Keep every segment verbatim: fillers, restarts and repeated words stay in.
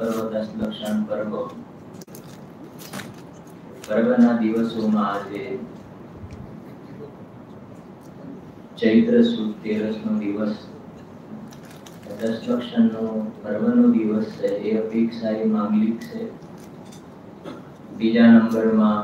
પર્વ દસ લક્ષણ પર્વ પર્વના દિવસોમાં આજે ચૈત્ર સુદ તેરસ નો દિવસ દસ લક્ષણ નો પર્વ નો દિવસ છે એ અપેક્ષા એ માંગલિક છે। બીજા નંબરમાં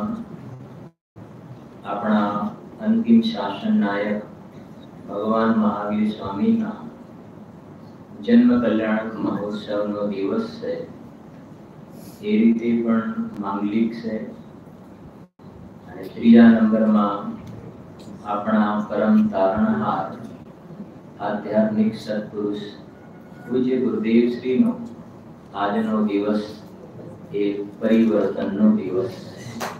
આપણા અંતિમ શાસન નાયક ભગવાન મહાવીર સ્વામીના જન્મ કલ્યાણક મહોત્સવનો દિવસ છે એ રીતે પણ માંગલિક છે। અને ત્રીજા નંબરમાં આપણા પરમ તારણહાર આધ્યાત્મિક સત્પુરુષ પૂજ્ય ગુરુદેવ શ્રીનો આજનો દિવસ એ પરિવર્તનનો દિવસ છે।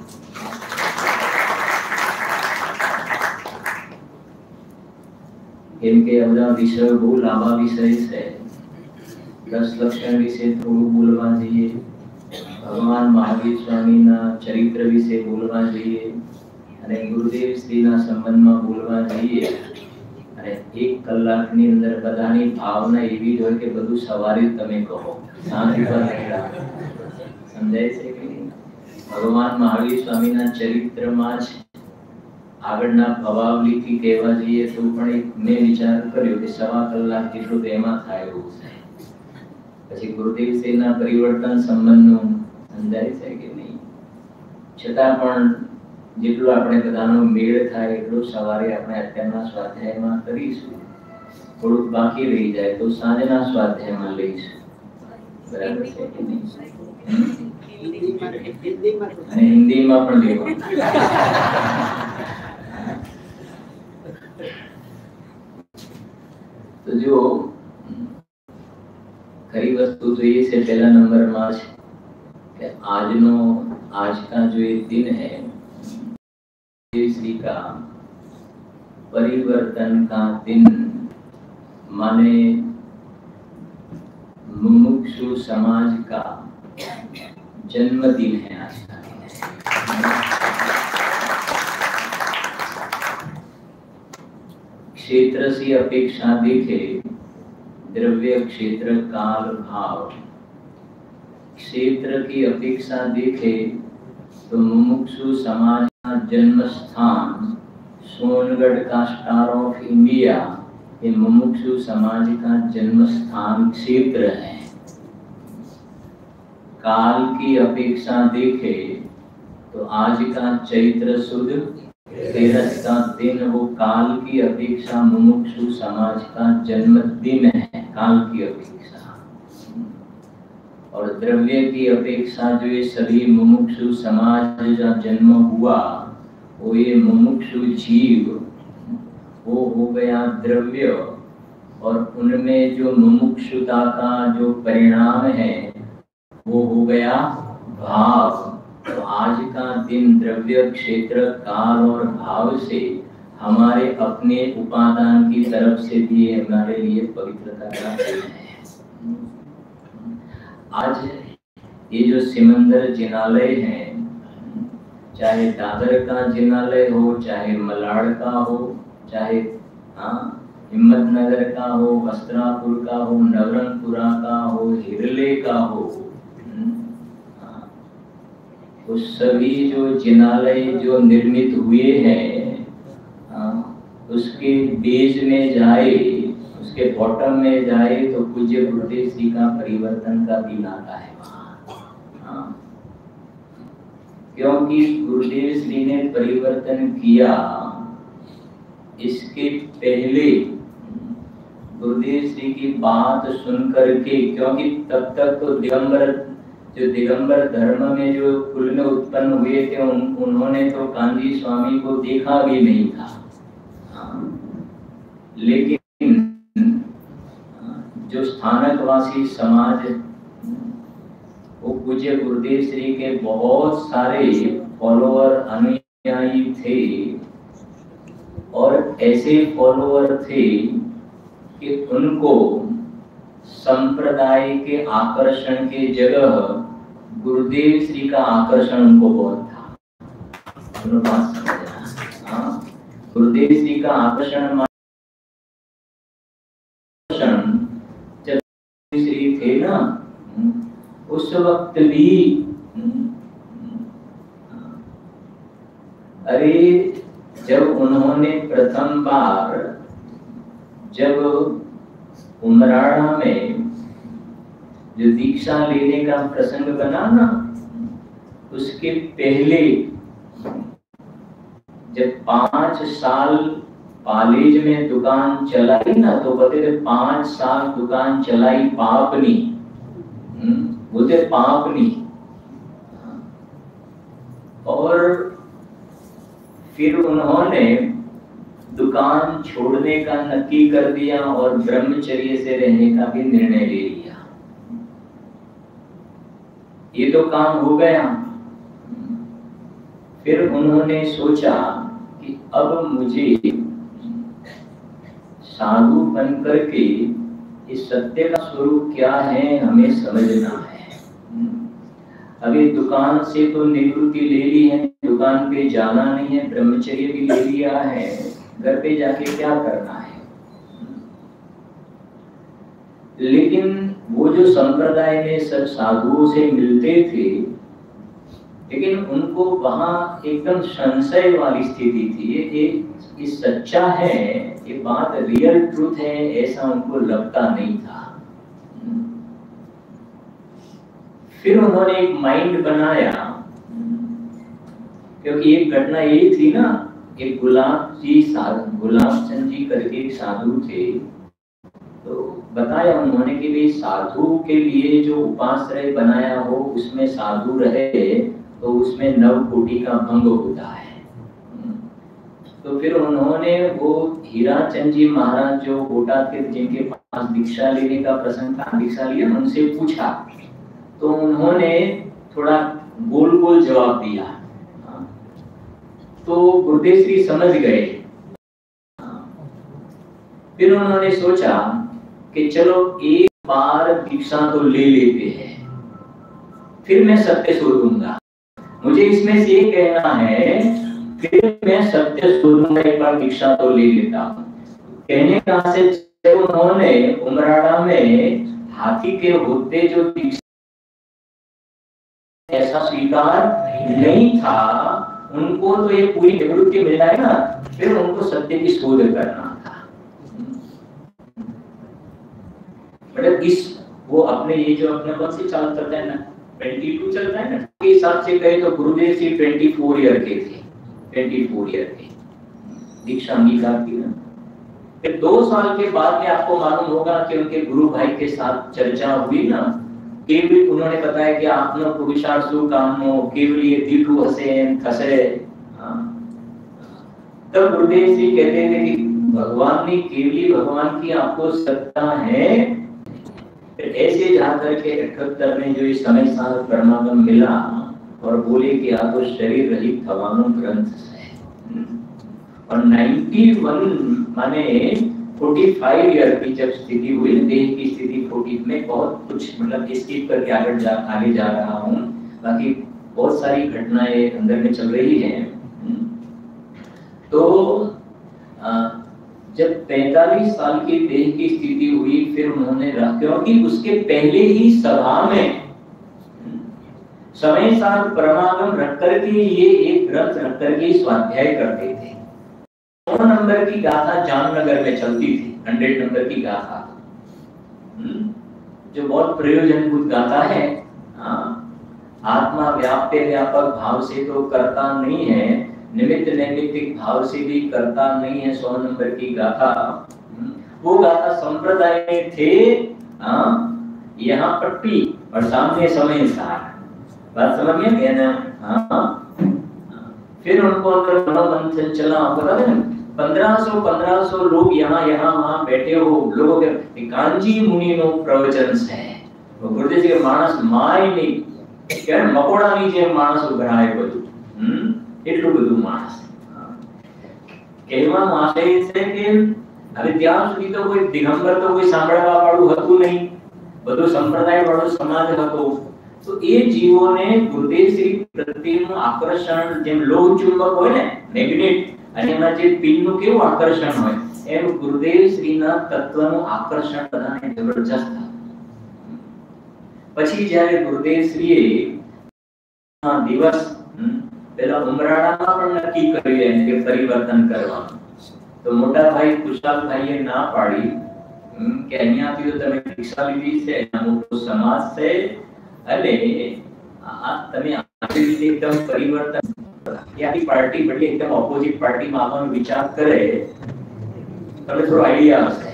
કેમ કે આ બધા વિષયો બહુ લાંબા વિષય છે। દસ લક્ષણ વિશે થોડું બોલવા જઈએ, ભગવાન મહાવીર સ્વામીના ચરિત્ર વિશે બોલવા જઈએ અને ગુરુદેવ શ્રીના સંબંધમાં બોલવા જઈએ અને એક કલાકની અંદર બધાની ભાવના એવી જ હોય કે બધું સવારે તમે કહો, સાંજ પર નહીં રાખો। સમજાય છે કે નહીં? ભગવાન મહાવીર સ્વામીના ચરિત્રમાં જ આગળના ભવાવલીથી કહેવા જઈએ તો પણ એક મેં વિચાર કર્યો કે સવા કલાક જેટલું તેમાં થાય એવું છે। પછી ગુરુદેવ શ્રીના પરિવર્તન સંબંધનું સમજાય છે કે નહીં? છતાં પણ જેટલું આપણે બધાનો મેળ થાય એટલું સવારે આપણે અત્યારના સ્વાધ્યાયમાં કરીશું। થોડુંક બાકી રહી જાય તો સાંજના સ્વાધ્યાયમાં લઈશું। બરાબર છે કે નહીં? અને હિન્દીમાં પણ લેવાનું। तो जो खरी वस्तु तो ये से पहला नंबर में कि आज नो आज का जो ये दिन है श्री का परिवर्तन का दिन माने मुमुक्षु समाज का जन्मदिन है। आज का क्षेत्र से अपेक्षा देखे द्रव्य क्षेत्र काल भाव, क्षेत्र की अपेक्षा देखे तो मुमुक्षु समाज का जन्म स्थान सोनगढ़ का स्टार ऑफ इंडिया ये मुमुक्षु समाज का जन्म स्थान क्षेत्र है। काल की अपेक्षा देखे तो आज का चैत्र सुद तेरस का दिन वो काल की अपेक्षा मुमुक्षु समाज का जन्मदिन है। काल की अपेक्षा और द्रव्य की अपेक्षा जो ये सभी मुमुक्षु समाज का जन्म हुआ वो ये मुमुक्षु जीव वो हो गया द्रव्य और उनमें जो मुमुक्षुता का जो परिणाम है वो हो गया भाव। तो आज का दिन द्रव्य क्षेत्र काल और भाव से हमारे अपने उपादान की तरफ से भी हमारे लिए पवित्रता का दिन है। आज ये जो सिमंदर जिनालय है, चाहे दादर का जिनालय हो, चाहे मलाड का हो, चाहे हाँ हिम्मतनगर का हो, वस्त्रापुर का हो, नवरंगपुरा का हो, हिरले का हो, उस सभी जो जिनालय जो निर्मित हुए हैं उसके बेज में जाए, उसके बॉटम में जाए तो पूज्य गुरुदेव श्री का परिवर्तन का दिन आता है वहाँ। क्योंकि गुरुदेव श्री ने परिवर्तन किया इसके पहले गुरुदेव श्री की बात सुन करके, क्योंकि तब तक तो दिगंबर जो दिगंबर धर्म में जो कुल में उत्पन्न हुए थे उन, उन्होंने तो कांजी स्वामी को देखा भी नहीं था। लेकिन जो स्थानकवासी समाज वो पूज्य गुरुदेव श्री के बहुत सारे फॉलोअर अनुयायी थे और ऐसे फॉलोअर थे कि उनको संप्रदाय के आकर्षण के जगह गुरुदेव श्री का आकर्षण उनको बहुत था। बात समझना, गुरुदेव श्री का आकर्षण जब श्री थे ना उस वक्त भी अरे जब उन्होंने प्रथम बार जब उमराड़ा में जो दीक्षा लेने का प्रसंग बना ना, उसके पहले जब पांच साल कॉलेज में दुकान चलाई ना, तो बोलते थे पांच साल दुकान चलाई पापनी, बोलते पापनी। और फिर उन्होंने दुकान छोड़ने का नक्की कर दिया और ब्रह्मचर्य से रहने का भी निर्णय ले लिया। ये तो काम हो गया। फिर उन्होंने सोचा कि अब मुझे साधु बनकर के इस सत्य का स्वरूप क्या है हमें समझना है। अभी दुकान से तो निवृत्ति ले ली है, दुकान पे जाना नहीं है, ब्रह्मचर्य भी ले लिया है, घर पे जाके क्या करना है। लेकिन वो जो संप्रदाय में सब साधुओं से मिलते थे, लेकिन उनको वहां एकदम संशय वाली स्थिति थी। ये ये सच्चा है, ये बात रियल ट्रूथ है, ऐसा उनको लगता नहीं था। फिर उन्होंने एक माइंड बनाया, क्योंकि एक घटना यही थी ना, एक गुलाब जी साधु, गुलाब चंद जी करके एक साधु थे, तो बताया उन्होंने कि भाई साधु के लिए जो उपाश्रय बनाया हो उसमें साधु रहे तो उसमें नव कोटि का भंग होता है। तो फिर उन्होंने वो हीराचंद जी महाराज जो गोटा थे जिनके पास दीक्षा लेने का प्रसंग था, दीक्षा लिया, उनसे पूछा तो उन्होंने थोड़ा गोल गोल जवाब दिया। तो गुरुदेव श्री समझ गए। फिर उन्होंने सोचा कि चलो एक बार दीक्षा तो ले लेते हैं, फिर मैं सत्य शोधूंगा। मुझे इसमें से ये कहना है, फिर मैं सत्य शोधूंगा, एक बार दीक्षा तो ले लेता हूँ। कहने का से जब उन्होंने उमराड़ा में हाथी के होते जो दीक्षा ऐसा स्वीकार नहीं था, उनको तो ये पूरी निवृत्ति मिल जाए ना, फिर उनको सत्य की शोध करना था। मतलब इस वो अपने ये जो अपने कौन से चाल चलता है ना, बाईस चलता है ना, के हिसाब से कहे तो गुरुदेव जी चौबीस ईयर के थे, चौबीस ईयर के दीक्षा अंगीकार की ना। फिर दो साल के बाद में आपको मालूम होगा कि उनके गुरु भाई के साथ चर्चा हुई ना, केवल उन्होंने बताया कि आपने पुरुषार्थु कामो केवल ये दीटू हसे खसे। तब गुरुदेव जी कहते थे कि भगवान ने केवली भगवान की आपको सत्ता है। फिर ऐसे जाकर के इकहत्तर में जो इस समय साल परमागम मिला और बोले कि आप तो शरीर रहित भगवानों ग्रंथ है। और इक्यानवे माने पैंतालीस ईयर की जब स्थिति हुई, देह की स्थिति चालीस में बहुत कुछ मतलब स्किप करके आगे जा आगे जा रहा हूँ, बाकी बहुत सारी घटनाएं अंदर में चल रही हैं। तो आ, जब पैंतालीस साल की देह की स्थिति हुई, फिर उन्होंने रहा, क्योंकि उसके पहले ही सभा में समय साल परमागम रख करके ये एक ग्रंथ रख करके स्वाध्याय करते थे। सौ नंबर की गाथा जामनगर में चलती थी, हंड्रेड नंबर की गाथा, जो बहुत प्रयोजनभूत गाथा है। आत्मा व्याप्य व्यापक भाव से तो करता नहीं है, निमित्त नैमित्तिक भाव से भी करता नहीं है। सौ नंबर की गाथा, वो गाथा संप्रदाय में थे। यहाँ पट्टी और सामने समय सार, बात समझ में गया ना। हाँ, फिर उनको अंदर मनोमंथन चला, पता है पंद्रह सौ पंद्रह सौ लोग यहाँ यहाँ वहाँ बैठे हो, लोगों के कांजी मुनि नो प्रवचन है। गुरुदेव जी के मानस माय नहीं क्या मकोड़ा नीचे मानस उभराए બધું હમ એટલું બધું માણસ કહેવા માટે છે કે હવે ત્યાં સુધી તો કોઈ દિગંબર તો કોઈ સાંભળવા વાળું હતું નહીં, બધો સંપ્રદાય વાળો સમાજ હતો। તો એ જીવોને ગુરુદેવ શ્રી પ્રત્યેનું આકર્ષણ, જેમ લોહ ચુંબક હોય ને મેગ્નેટ, અને એમાં જે પિનનું કેવું આકર્ષણ હોય, એમ ગુરુદેવ શ્રીના તત્વનું આકર્ષણ બધાને જબરજસ્ત હતું। પછી જ્યારે ગુરુદેવ શ્રીએ આ દિવસ પેલા ઉમરાળામાં પણ નક્કી કર્યું કે પરિવર્તન કરવાનું, તો મોટા ભાઈ કુશાલભાઈએ ના પાડી કે અહીંયાથી તો તમે દીક્ષા લીધી છે, મોટો સમાજ છે, અને આ તમે આવી રીતે એકદમ પરિવર્તન ત્યાંની પાર્ટી બદલે એકદમ ઓપોઝિટ પાર્ટીમાં આવવાનો વિચાર કરે, તમને થોડો આઈડિયા હશે.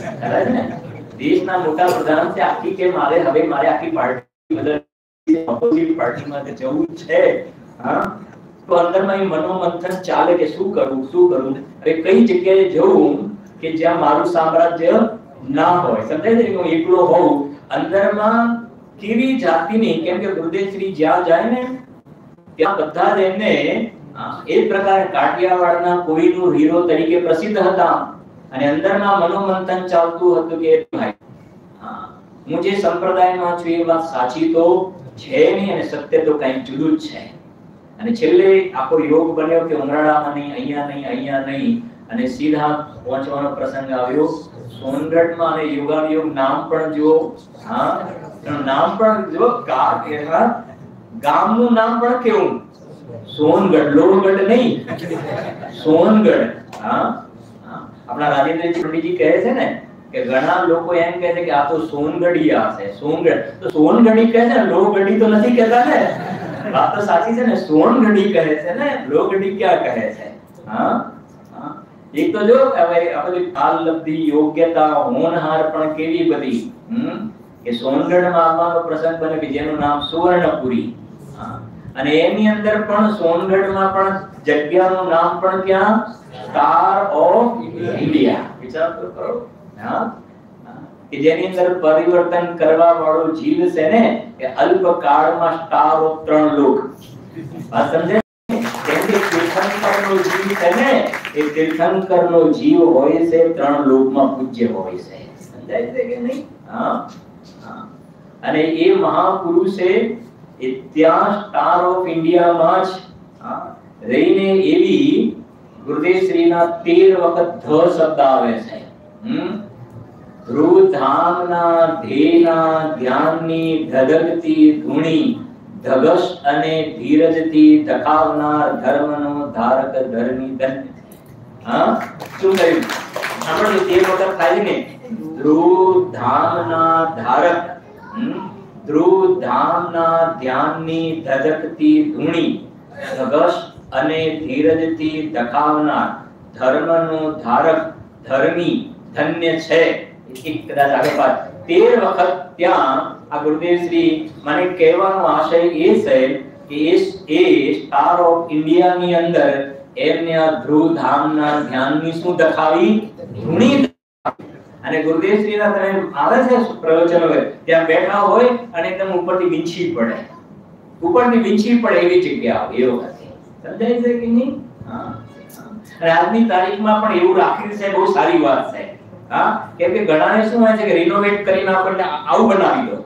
દેશના મોટા પ્રધાન છે આખી કે મારે હવે મારે આખી પાર્ટી બદલ ઓપોઝિટ પાર્ટીમાં જવું છે, હા, તો અંદરમાં એ મનોમંથન ચાલે કે શું કરવું શું કરવું, હવે કઈ જગ્યાએ જવું કે જ્યાં મારું સામ્રાજ્ય ના હોય, સમજાય છે કે હું એકલો હોઉં. અંદરમાં કેવી જાતિની, કેમ કે ગુરુદેવ શ્રી જ્યાં જાય ને ત્યાં બધા જ એમને એ પ્રકારે કાઠિયાવાડના કોઈનું હીરો તરીકે પ્રસિદ્ધ હતા, અને અંદરમાં મનોમંથન ચાલતું હતું કે ભાઈ હા હું જે સંપ્રદાયમાં છું એ વાત સાચી તો છે નહીં, અને સત્ય તો કંઈક જુદું જ છે. અને છેલ્લે આખો યોગ બન્યો કે ઉમરાળામાં નહીં, અહીંયા નહીં, અહીંયા નહીં, અને સીધા પહોંચવાનો પ્રસંગ આવ્યો સોનગઢમાં. અને યોગાયોગ નામ પણ જુઓ, હા નામ પણ જુઓ, ગામનું નામ પણ કેવું, સોનગઢ, લોહગઢ નહીં, સોનગઢ. હા આપણા રાજેન્દ્રજી પંડિતજી કહે છે ને કે ઘણા લોકો એમ કહે છે કે આ તો સોનગઢિયા છે, સોનગઢ, તો સોનગઢી કહે છે, લોહગઢી તો નથી કહેતા ને. વાત તો સાચી છે ને, સોનગઢી કહે છે ને, લોહગઢી ક્યાં કહે છે. હા હા એક તો જો હવે આપણે કાલ લબ્ધી યોગ્યતા હોનહાર પણ કેવી બધી, હમ કે સોનગઢમાં આવવાનો પ્રસંગ બને કે જેનું નામ સુવર્ણપુરી. હા અને એની અંદર પણ સોનગઢમાં પણ જગ્યાનું નામ પણ ક્યાં, સ્ટાર ઓફ ઇન્ડિયા. વિચાર તો કરો, હા કે જેની અંદર પરિવર્તન કરવા વાળો જીવ છે ને કે અલ્પ કાળમાં સ્ટાર ઓફ ત્રણ લોક. વાત સમજે? કેમ કે તીર્થંકરનો જીવ છે ને એ તીર્થંકરનો જીવ હોય છે ત્રણ લોકમાં પૂજ્ય હોય છે. સમજાય છે કે નહીં? હા હા અને એ મહાપુરુષે એ ત્યાં સ્ટાર ઓફ ઇન્ડિયામાં જ રહીને એવી ગુરુદેવ શ્રીના તેર વખત ધ શબ્દ આવે છે. હમ ધ્રુવ ધામના ધ્યેયના ધ્યાનની ધધકતી ધૂણી, ધગશ અને ધીરજથી દખાવનાર ધર્મનો ધારક ધર્મી ધન્ય. હા શું કહ્યું આપણે તે વખત ખાલી ને ધ્રુવ ધામના ધારક, ધ્રુવ ધામના ધ્યાનની ધધકતી ધૂણી, ધગશ અને ધીરજથી દખાવનાર ધર્મનો ધારક ધર્મી ધન્ય છે. એક કદાચ આગળ પાછ તેર વખત ત્યાં આ ગુરુદેવ શ્રી મને કહેવાનો આશય એ છે કે એ એ સ્ટાર ઓફ ઇન્ડિયાની અંદર એમને આ ધ્રુવ ધામના ધ્યાનની શું દખાવી, ધૂણી. અને ગુરુદેવ શ્રીના તમે આવે છે પ્રવચનો ત્યાં બેઠા હોય અને એકદમ ઉપરથી વીંછી પડે, ઉપરથી વીંછી પડે એવી જગ્યા આવે એ વખતે. સમજાય છે કે નહીં? હા અને આજની તારીખમાં પણ એવું રાખી છે, બહુ સારી વાત છે. હા કેમ કે ઘણાને શું હોય છે કે રિનોવેટ કરીને આપણને આવું બનાવી દો,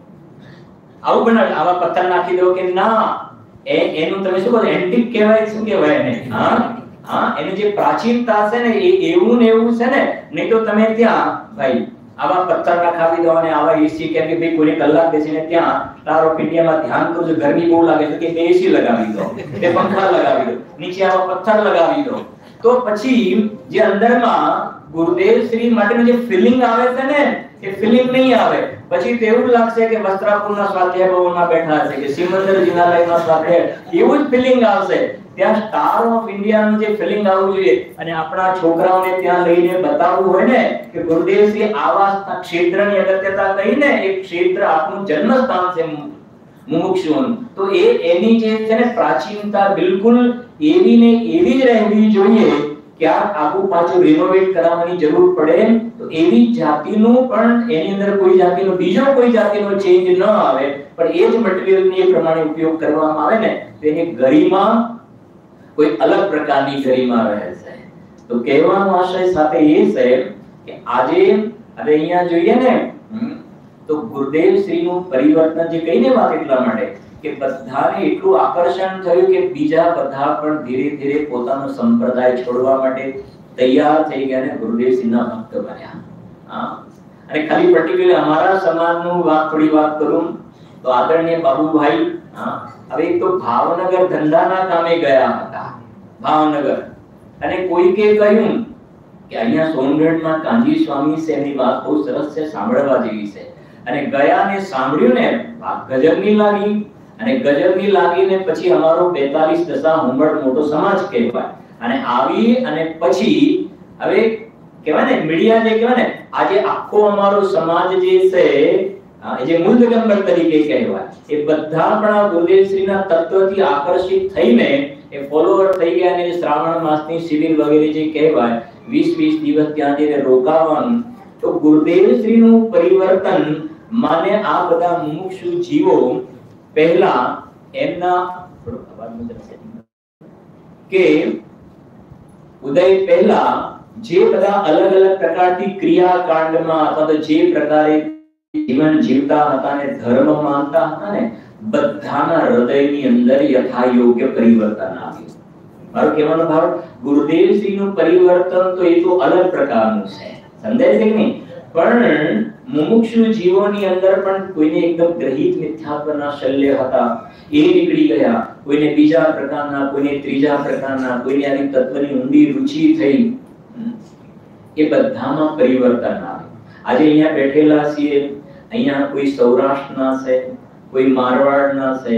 આવું બનાવી, આવા પથ્થર નાખી દો કે ના એ એનું તમે શું કહો એન્ટિક કહેવાય, શું કહેવાય એને? હા હા એની જે પ્રાચીનતા છે ને એ એવું ને એવું છે ને. નહીં તો તમે ત્યાં ભાઈ આવા પથ્થર નખાવી દો અને આવા એસી, કેમ કે ભાઈ કોઈ કલાક બેસીને ત્યાં સ્ટાર ઓફ ઇન્ડિયામાં ધ્યાન કરો છો, ગરમી બહુ લાગે છે કે એસી લગાવી દો, કે પંખા લગાવી દો, નીચે આવા પથ્થર લગાવી દો, તો પછી જે અંદરમાં ગુરુદેવ શ્રી માટેનું જે ફીલિંગ આવે છે ને એ ફીલિંગ નહીં આવે. પછી તો એવું લાગશે કે વસ્ત્રાપુરના સ્વાધ્યાય ભવનમાં બેઠા છે કે સિમંદર જિનાલયમાં સ્વાધ્યાય, એવું જ ફીલિંગ આવશે. ત્યાં સ્ટાર ઓફ ઇન્ડિયાનું જે ફીલિંગ આવવું જોઈએ. અને આપણા છોકરાઓને ત્યાં લઈને બતાવવું હોય ને કે ગુરુદેવ શ્રી આવા ક્ષેત્રની અગત્યતા કહીને એક ક્ષેત્ર આપણું જન્મસ્થાન છે મુમુક્ષુઓનું, તો એ એની જે છે ને પ્રાચીનતા બિલકુલ એવી ને એવી જ રહેવી જોઈએ. ક્યાંક આગુ પાછું રિનોવેટ કરાવવાની જરૂર પડે તો એવી જાતિનું પણ એની અંદર કોઈ જાતિનો બીજો કોઈ જાતિનો ચેન્જ ન આવે, પણ એ જ મટીરીયલની એ પ્રમાણે ઉપયોગ કરવામાં આવે ને તો એની ગરિમા કોઈ અલગ પ્રકારની ગરિમા રહે છે. તો કહેવાનો આશય સાથે એ છે કે આજે હવે અહીંયા જોઈએ ને તો ગુરુદેવ શ્રીનું પરિવર્તન જે કહીને વાત એટલા માટે કે બધાને એટલું આકર્ષણ થયું કે બીજા બધા પણ ધીરે ધીરે પોતાનો સંપ્રદાય છોડવા માટે તૈયાર થઈ ગયા અને ગુરુદેવ શ્રીના ભક્ત બન્યા. હા અને ખાલી પર્ટિક્યુલર અમારા સમાજનું વાત થોડી વાત કરું તો આદરણીય બાબુભાઈ હા હવે એક તો ભાવનગર ધંધાના કામે ગયા હતા ભાવનગર અને કોઈકે કહ્યું કે અહીંયા સોનગઢમાં કાંજી સ્વામી છે એની વાત બહુ સરસ છે સાંભળવા જેવી છે અને ગયા ને સાંભળ્યું ને વાત ગજબની લાગી અને ગજબની લાગીને પછી અમારો બેતાલીસ દશા હુંબળ મોટો સમાજ કહેવાય અને આવી અને પછી હવે કહેવાય ને મીડિયા જે કહેવાય ને આજે આખો અમારો સમાજ જે છે જે મૂળ દિગંબર તરીકે કહેવાય એ બધા પણ આ ગુરુદેવશ્રીના તત્વથી આકર્ષિત થઈને એ ફોલોવર થઈ ગયા અને શ્રાવણ માસની શિબિર વગેરે જે કહેવાય વીસ વીસ દિવસ ત્યાં જઈને રોકાવાનું તો ગુરુદેવશ્રીનું પરિવર્તન માને આ બધા મુમુક્ષુ જીવો પહેલા એમના કે ઉદય પહેલા જે બધા અલગ અલગ પ્રકારની ક્રિયાકાંડમાં અથવા તો જે પ્રકારે જીવન જીવતા હતા ને ધર્મ માનતા હતા ને બધાના હૃદયની અંદર યથા યોગ્ય પરિવર્તન આવ્યું. મારો કહેવાનો ભાવ ગુરુદેવશ્રીનું પરિવર્તન તો એ તો અલગ પ્રકારનું છે સમજાય છે કે નહીં પણ મુમુક્ષુ જીવોની અંદર પણ કોઈને એકદમ ગ્રહિત મિથ્યાત્વના શલ્ય હતા એ નીકળી ગયા કોઈને બીજા પ્રકારના કોઈને ત્રીજા પ્રકારના કોઈને આવી તત્વની ઊંડી રુચિ થઈ એ બધામાં પરિવર્તન આવ્યું. આજે અહીંયા બેઠેલા છીએ અહીંયા કોઈ સૌરાષ્ટ્રના છે કોઈ મારવાડના છે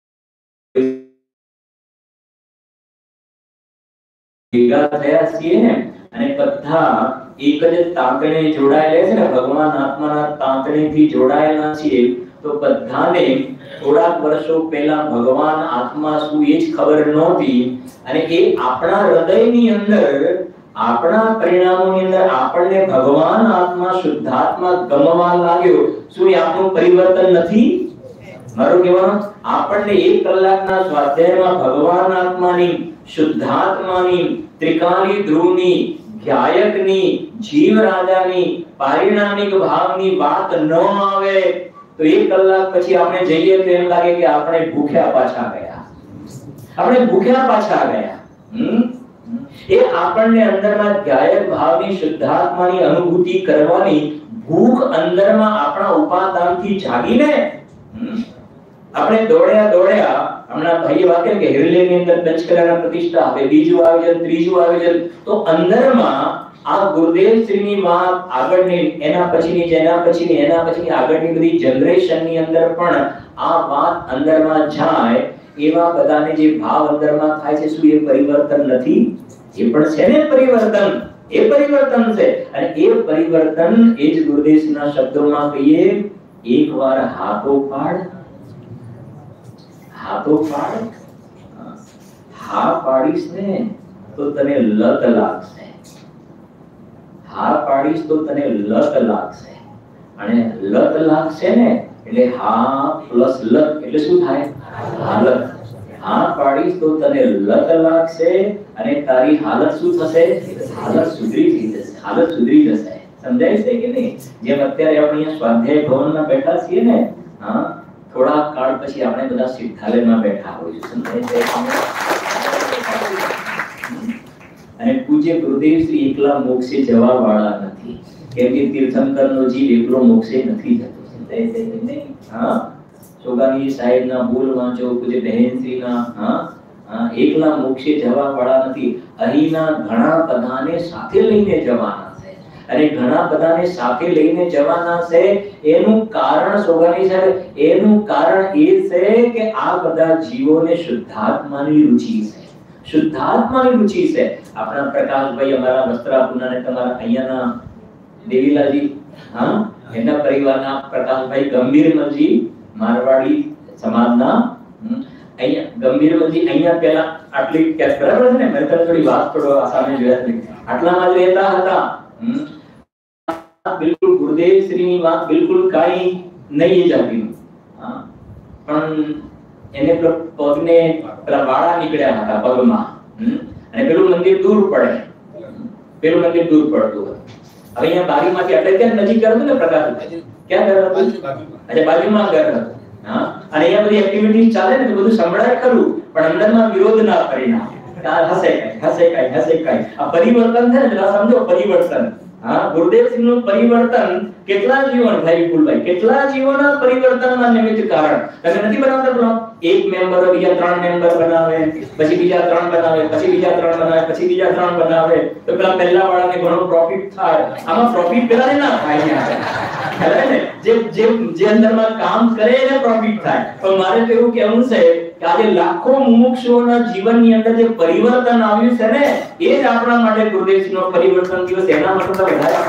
ભેગા થયા છીએ ને અને બધા એક જ તાંતણે જોડાયેલા છે ને ભગવાન આત્માના તાંતણેથી જોડાયેલા છીએ તો બધાને થોડાક વર્ષો પહેલા ભગવાન આત્મા શું એ જ ખબર નહોતી અને એ આપણા હૃદયની અંદર આપણા પરિણામોની અંદર આપણને ભગવાન આત્મા શુદ્ધાત્મા ગમવા લાગ્યો શું એ આપણું પરિવર્તન નથી? મારું કહેવાનું આપણને એક કલાકના સ્વાધ્યાયમાં ભગવાન આત્માની શુદ્ધાત્માની ત્રિકાલી ધ્રુવની ધ્યાયકની જીવ રાજાની પારિણામિક ભાવની વાત ન આવે તો એક કલાક પછી આપણે જઈએ તો એમ લાગે કે આપણે ભૂખ્યા પાછા ગયા આપણે ભૂખ્યા પાછા ગયા હમ એ આપણને અંદરમાં ધ્યાયક ભાવની શુદ્ધાત્માની અનુભૂતિ કરવાની ભૂખ અંદરમાં આપણા ઉપાદાનથી જાગીને આપણે દોડ્યા દોડ્યા હમણાં ભાઈએ વાત કરી કે હિરલેની અંદર પંચકલાના પ્રતિષ્ઠા હવે બીજું આયોજન ત્રીજું આયોજન તો અંદરમાં આ ગુરુદેવશ્રીની વાત આગળની એના પછીની એના પછીની એના પછીની આગળની બધી જનરેશનની અંદર પણ આ વાત અંદરમાં જાય એવા બધાને જે ભાવ અંદરમાં થાય છે શું એ પરિવર્તન નથી? એ પણ છે ને પરિવર્તન એ પરિવર્તન છે અને એ પરિવર્તન એ જ ગુરુદેવના શબ્દોમાં કહીએ એકવાર હાથો પાડ હાથો પાડ હા પાડીશ ને તો તને લત લાગશે હા પાડીશ તો તને લત લાગશે અને લત લાગશે ને એટલે હા પ્લસ લત એટલે શું થાય? હાલત હા પાડીશ તો તને લત લાગશે અને તારી હાલત શું થશે? હાલત સુધરી જશે હાલત સુધરી જશે સમજાય છે કે નહીં? જેમ અત્યારે આપણે અહીંયા સ્વાધ્યાય ભવનમાં બેઠા છીએ ને હા થોડા કાળ પછી આપણે બધા સિદ્ધાલયમાં બેઠા હોઈશું સમજાય છે અને પૂજ્ય ગુરુદેવશ્રી એકલા મોક્ષે જવા વાળા નથી કેમ કે તીર્થંકરનો જીવ એકલો મોક્ષે નથી જતો સમજાય છે કે નહીં? હા સોગાની સાહેબના બોલ વાંચો પૂજ્ય બહેનશ્રીના હા એકલા મોક્ષે જવા વાળા નથી અહીંના ઘણા બધાને સાથે લઈને જવાના છે અને ઘણા બધાને સાથે લઈને જવાના છે એનું કારણ સોગાની સાહેબ એનું કારણ એ છે કે આ બધા જીવોને શુદ્ધાત્માની રુચિ છે શુદ્ધાત્માની રુચિ છે. આપણા પ્રકાશભાઈ અમારા વસ્ત્રાપુરના ને તમારા અહીંયાના દેવીલાજી હા એના પરિવારના પ્રકાશભાઈ ગંભીરમલજી મારવાડી સમાજના અહીંયા ગંભીરમલજી અહીંયા પહેલા આટલી બરાબર છે ને મેં થોડી વાત થોડો આસામે જોયા છે આટલામાં જ રહેતા હતા બિલકુલ ગુરુદેવશ્રીની વાત બિલકુલ કાઈ નહીં જાતી હા પણ એને પગને પેલા વાળા નીકળ્યા હતા પગમાં અને પેલું મંદિર દૂર પડે પેલું મંદિર દૂર પડતું હવે અહીંયા બારીમાંથી એટલે ત્યાં નજીક કરતું ને પ્રકાશ ક્યાં ઘર હતું? અચ્છા બાજુમાં ઘર હતું હા અને અહીંયા બધી એક્ટિવિટી ચાલે ને તો બધું સંભળાય ખરું પણ અંદરમાં વિરોધ ના પરિણામ હસે કાઈ હસે કાઈ હસે કાઈ આ પરિવર્તન છે ને જરા સમજો પરિવર્તન હા, ગુરુદેવસિંહનું પરિવર્તન કેટલા જીવન ભાઈ વિપુલભાઈ, કેટલા જીવનના પરિવર્તનના નિમિત્ત કારણ. તમે નથી બનાવતા પેલો એક મેમ્બર બીજા ત્રણ મેમ્બર બનાવે, પછી બીજા ત્રણ બનાવે, પછી બીજા ત્રણ બનાવે, પછી બીજા ત્રણ બનાવે, તો પેલા પહેલા વાળાને ઘણો પ્રોફિટ થાય. આમાં પ્રોફિટ પેલાને ના થાય ને, જે જે જે અંદરમાં કામ કરે એને પ્રોફિટ થાય. પણ મારે તો એવું કહેવું છે કે આજે લાખો મુમુક્ષુઓના જીવનની અંદર જે પરિવર્તન આવ્યું છે ને, એ જ આપણા માટે ગુરુદેવસિંહનો પરિવર્તન દિવસ. એના માટે તો વધારે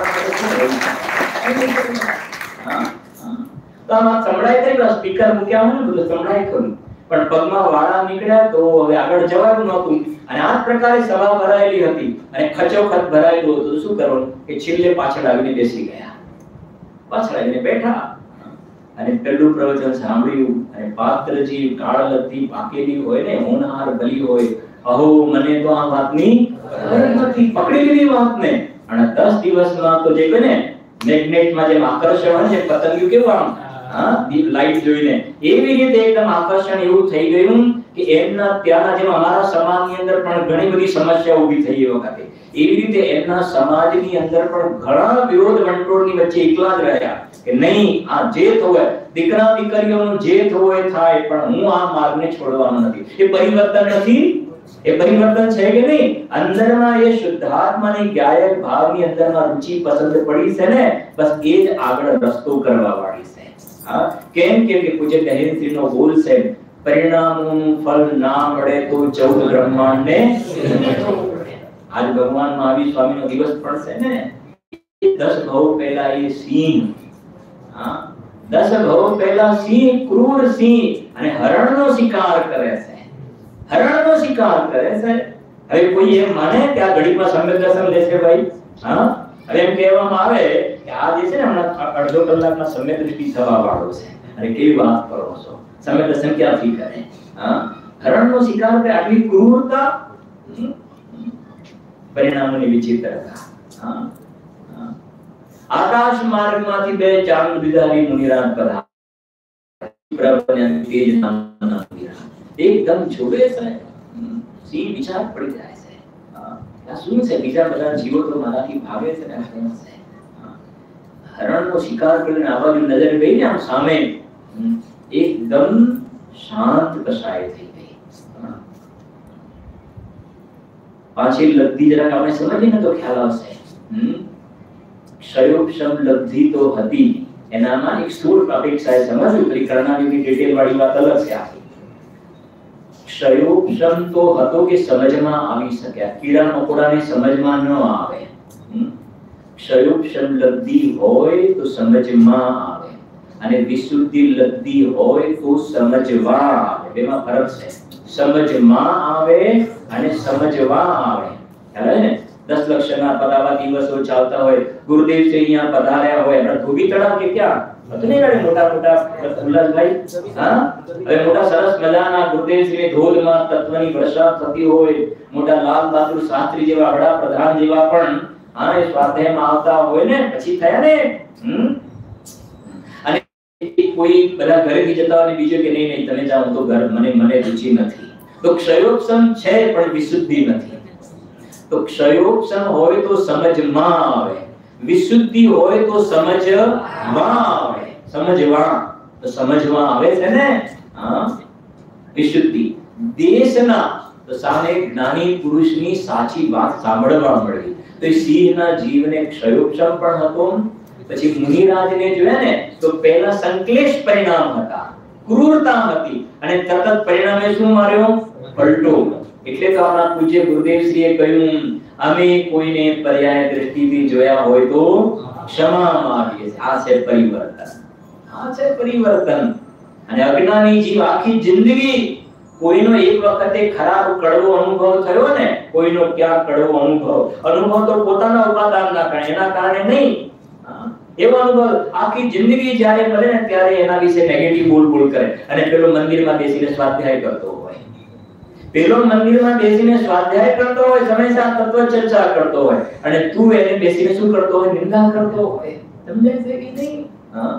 તો આમાં સંભળાય થઈ ગયો, સ્પીકર મૂક્યા હોય ને બધું સંભળાય ખરું, પણ પગમાં વાળા નીકળ્યા તો હવે આગળ જવાનું નહોતું. અને આ પ્રકારે સભા ભરાયેલી હતી અને ખચોખચ ભરાયેલું હતું, તો શું કરવાનું કે છેલ્લે પાછળ આવીને બેસી ગયા, પાછળ આવીને બેઠા અને પેલું પ્રવચન સાંભળ્યું. અને પાત્રજી કાળલતી પાકેલી હોય ને, હોનહાર ભલી હોય, અહો મને તો આ વાતની ખબર નથી, પકડી લીધી વાતને. અને દસ દિવસમાં તો જે કહે ને મેગ્નેટમાં જેમ આકર્ષણ હોય છે, પતંગિયું કેવું આમ હા દીપ લાઈટ જોઈને એવી રીતે એકદમ આકર્ષણ એવું થઈ ગયું કે એમના ત્યાંના જેમ અમારા સમાજની અંદર પણ ઘણી બધી સમસ્યા ઊભી થઈ એ વખતે, એવી રીતે એમના સમાજની અંદર પણ ઘણા વિરોધ વંટોળની વચ્ચે એકલા જ રહ્યા કે નહીં, આ જે થવું દીકરા દીકરીઓનું જે થવું એ થાય, પણ હું આ માર્ગને છોડવાનો નથી. એ પરિવર્તન નથી, એ પરિવર્તન છે કે નહીં? અંદરમાં એ શુદ્ધાત્માની ગાયક ભાવની અંદરમાં રુચિ પસંદ પડી છે ને, બસ એ જ આગળ રસ્તો કરવા વાળી છે. હા, કેમ કે પૂજ્ય ગહેનશ્રીનો બોલ છે, પરિણામનું ફળ ના મળે તો ચૌદ બ્રહ્માંડને આજ ભગવાન મહાવીર સ્વામીનો દિવસ પણ છે ને, દસ ભવ પહેલા એ સિંહ, હા દસ ભવ પહેલા સિંહ, ક્રૂર સિંહ અને હરણનો શિકાર કરે છે, હરણનો શિકાર કરે છે. હવે કોઈ એમ માને કે આ ઘડીમાં સમ્યક દર્શન દેશે ભાઈ? હા, હવે એમ કહેવામાં આવે કે આ જે છે ને હમણાં અડધો કલાકમાં સમ્યક દૃષ્ટિ થવા વાળો છે. અરે કેવી વાત કરો છો, સમ્યક દર્શન ક્યાંથી કરે? હા, હરણનો શિકાર કરે, આટલી ક્રૂરતા, પરિણામોની વિચિત્રતા. હા, આકાશ માર્ગમાંથી બે ચાંદ બિદારી મુનિરાજ પધાર, પ્રભુને તેજ નામના મુનિરાજ એકદમ જોડે છે. સિંહ વિચાર પડી જાય છે, આ શું છે? બીજા બધા જીવો તો મારાથી ભાગે છે ને, હરણનો શિકાર કરીને આ બાજુ નજર ગઈ ને આમ સામે, એકદમ શાંત કસાય થઈ ગઈ. પાછી લબ્ધિ જરાક આપણે સમજીએ ને તો ખ્યાલ આવશે. ક્ષયોક્ષમ લબ્ધિ તો હતી, એનામાં એક સ્થૂળ અપેક્ષાએ સમજવું, પરિકરણાની ડિટેલ વાળી વાત અલગ છે. આ ક્ષયોક્ષમ તો હતો કે સમજમાં આવી શક્યા, કીડા મકોડાને સમજમાં ન આવે. ક્ષયોક્ષમ લબ્ધિ હોય તો સમજમાં આવે, અને વિશુદ્ધિ લબ્ધિ હોય તો સમજવા આવે. બેમાં ફરક છે, સમજમાં આવે અને સમજવા આવે. ખ્યાલ ને? દસ લક્ષના પદાવા દિવસો ચાલતા હોય, ગુરુદેવ છે અહીંયા પધાર્યા હોય, આપણે ધોબી તળાવ કે ક્યાં હતું ને મોટા મોટા ઉલ્લાસભાઈ, હા હવે મોટા સરસ મજાના ગુરુદેવશ્રીની ધોધમાં તત્વની વર્ષા થતી હોય, મોટા લાલ બહાદુર શાસ્ત્રી જેવા વડાપ્રધાન જેવા પણ હા એ સ્વાધ્યાયમાં આવતા હોય ને, પછી થયા ને હમ અને કોઈ બધા ઘરેથી જતા હોય બીજો કે નહીં નહીં તમે જાઓ તો ઘર મને મને રુચિ નથી. તો ક્ષયોક્ષમ છે પણ વિશુદ્ધિ નથી. તો ક્ષયોક્ષમ હોય તો સમજમાં આવે, વિશુદ્ધિ હોય તો સમજવા આવે. સમજવા તો સમજવા આવે છે ને, હા વિશુદ્ધિ દેશના તો સામે જ્ઞાની પુરુષની સાચી વાત સાંભળવા મળી. તો એ સિંહના જીવને ક્ષયોક્ષમ પણ હતો, પછી મુનિરાજને જોયા ને તો પહેલા સંક્લેશ પરિણામ હતા, ક્રૂરતા હતી, અને તરત પરિણામે શું માર્યો? પલટો. એટલે તો આપણા પૂજ્ય ગુરુદેવશ્રીએ કહ્યું, અમે કોઈને પર્યાય દ્રષ્ટિથી જોયા હોય તો ક્ષમા માંગીએ. આ છે પરિવર્તન, આ છે પરિવર્તન. અને અજ્ઞાની જીવ આખી જિંદગી કોઈનો એક વખતે ખરાબ કડવો અનુભવ થયો ને, કોઈનો ક્યાં કડવો અનુભવ અનુભવ તો પોતાના ઉપાદાનના કારણે, એના કારણે નહીં, એવો અનુભવ આખી જિંદગી જ્યારે મળે ને ત્યારે એના વિશે નેગેટિવ બોલ બોલ કરે. અને પેલો મંદિરમાં બેસીને સ્વાધ્યાય કરતો હોય, પેલો મંદિરમાં બેસીને સ્વાધ્યાય કરતો હોય, હંમેશા તત્વ ચર્ચા કરતો હોય, અને તું એને બેસીને શું કરતો હોય? નિંદા કરતો હોય. સમજાય છે કે નહીં? હા.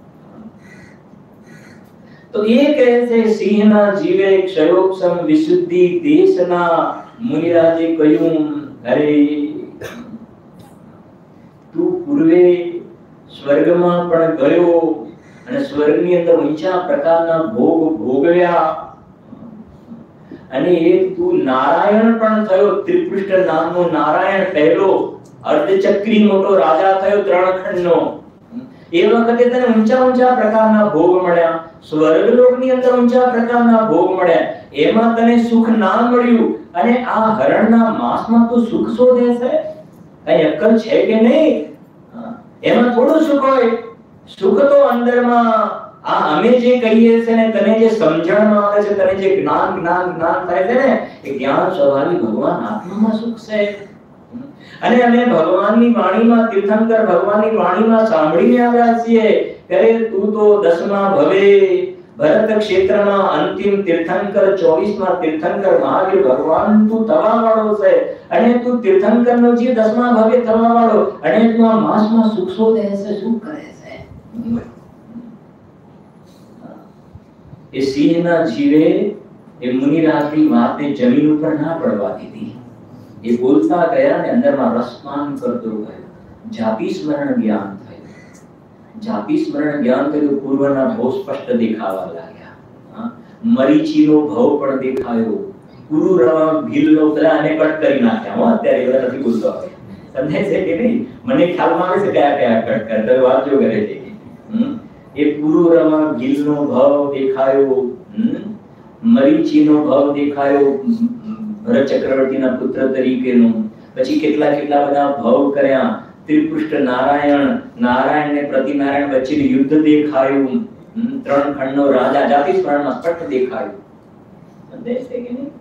તો એ કહે છે સિંહના જીવે ક્ષયોક્ષમ વિશુદ્ધિ દેશના મુનિરાજે કહ્યું, અરે પૂર્વે સ્વર્ગમાં પણ ગયો અને સ્વર્ગની અંદર ઊંચા પ્રકારના ભોગ ભોગવ્યા અને એ તું નારાયણ પણ થયો. ત્રિપુષ્ટ નામનો નારાયણ પહેલો અર્ધચક્રી મોટો રાજા થયો ત્રણ ખંડનો. એ વખતે તને ઊંચા ઊંચા પ્રકારના ભોગ મળ્યા, સ્વર્ગલોકની અંદર ઊંચા પ્રકારના ભોગ મળ્યા, એમાં તને સુખ ના મળ્યું અને આ હરણના માંસમાં તું સુખ શોધે છે? કઈ અક્કલ છે કે નહીં? એમાં થોડું સુખ હોય. સુખ તો અંદરમાં આ અમે જે કહીએ છે ને, તને જે સમજણમાં આવે છે, તને જે જ્ઞાન જ્ઞાન જ્ઞાન થાય છે ને, એ જ્ઞાન સ્વભાવી ભગવાન આત્મામાં સુખ છે. અને અમે ભગવાનની વાણીમાં, તીર્થંકર ભગવાનની વાણીમાં સાંભળીને આવ્યા છીએ કે તું તો દસમા ભવે ભરત ક્ષેત્રમાં અંતિમ તીર્થંકર, ચોવીસમાં તીર્થંકર મહાવીર ભગવાન તું થવા વાળો છે અને તું તીર્થંકરનો જે દસમા ભવે થવા વાળો અને તું આ માસમાં સુખ શોધે છે, શું કરે છે? એ સિંહના જીવે એ મુનિરાજની વાતને જમીન ઉપર ના પડવા દીધી. એ બોલતા ગયા ને અંદરમાં રસપાન કરતો ગયો. જાતિ સ્મરણ જ્ઞાન થયું. જાતિ સ્મરણ જ્ઞાન થયું. પૂર્વના બહુ સ્પષ્ટ દેખાવા લાગ્યા. મરીચીનો ભાવ પણ દેખાયો. ગુરુ રવા ભીલનો પેલા અને કટ કરી નાખ્યા. હું અત્યારે એવા નથી બોલતો હવે. સમજે છે કે નહીં? મને ખ્યાલમાં આવે છે કયા કયા કટ કરતા વાંચો કરે છે. એ પુરુરવા ભીલનો ભાવ દેખાયો, મરીચીનો ભાવ દેખાયો ભરત ચક્રવર્તીના પુત્ર તરીકેનો. પછી કેટલા કેટલા બધા ભાવ કર્યા. ત્રિપુષ્ટ નારાયણ, નારાયણ ને પ્રતિનારાયણ વચ્ચેનું યુદ્ધ દેખાયું. ત્રણ ખંડનો રાજા જાતિ સ્મરણમાં સ્પષ્ટ દેખાયું. સમજે છે કે નહીં?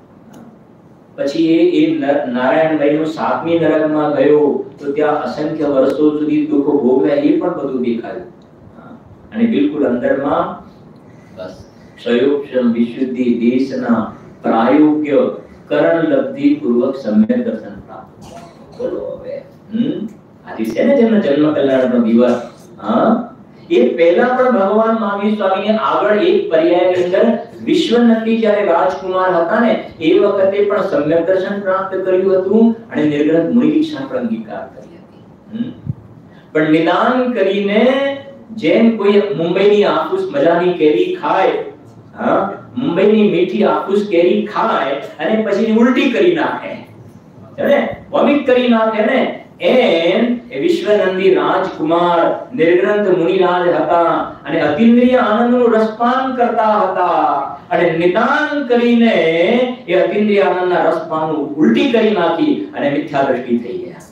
પછી એ એ નારાયણભાઈ નો સાતમી નરકમાં ગયો તો ત્યાં અસંખ્ય વર્ષો સુધી દુઃખો ભોગવ્યા, એ પણ બધું દેખાયું. અને બિલકુલ અંદરમાં બસ ક્ષયોક્ષમ વિશુદ્ધિ દેશના પ્રાયોગ્ય કરણ લબ્ધિ પૂર્વક સમ્યક દર્શન પ્રાપ્ત. બોલો હવે હમ આજે છે ને જેમનો જન્મ કલ્યાણનો દિવસ, હા એ પહેલા પણ ભગવાન મહાવીર સ્વામીને આગળ એક પર્યાયની અંદર વિશ્વનંદી જ્યારે રાજકુમાર હતા ને એ વખતે પણ સમ્યક દર્શન પ્રાપ્ત કર્યું હતું અને નિર્ગ્રંથ મુનિ દીક્ષા પણ અંગીકાર કરી હતી. પણ નિદાન કરીને જેમ કોઈ મુંબઈની આફૂસ મજાની કેરી ખાય, હા મુંબઈની મીઠી આફૂસ કેરી ખાય અને પછી ઉલટી કરી નાખે, છે વોમિટ કરી નાખે ને, એમ એ વિશ્વનંદી રાજકુમાર નિર્ગ્રંથ મુનિરાજ હતા અને અતિન્દ્રિય આનંદનું રસપાન કરતા હતા અને નિદાન કરીને એ અતિન્દ્રિય આનંદના રસપાનનું ઉલટી કરી નાખી અને મિથ્યા દ્રષ્ટિ થઈ ગયા.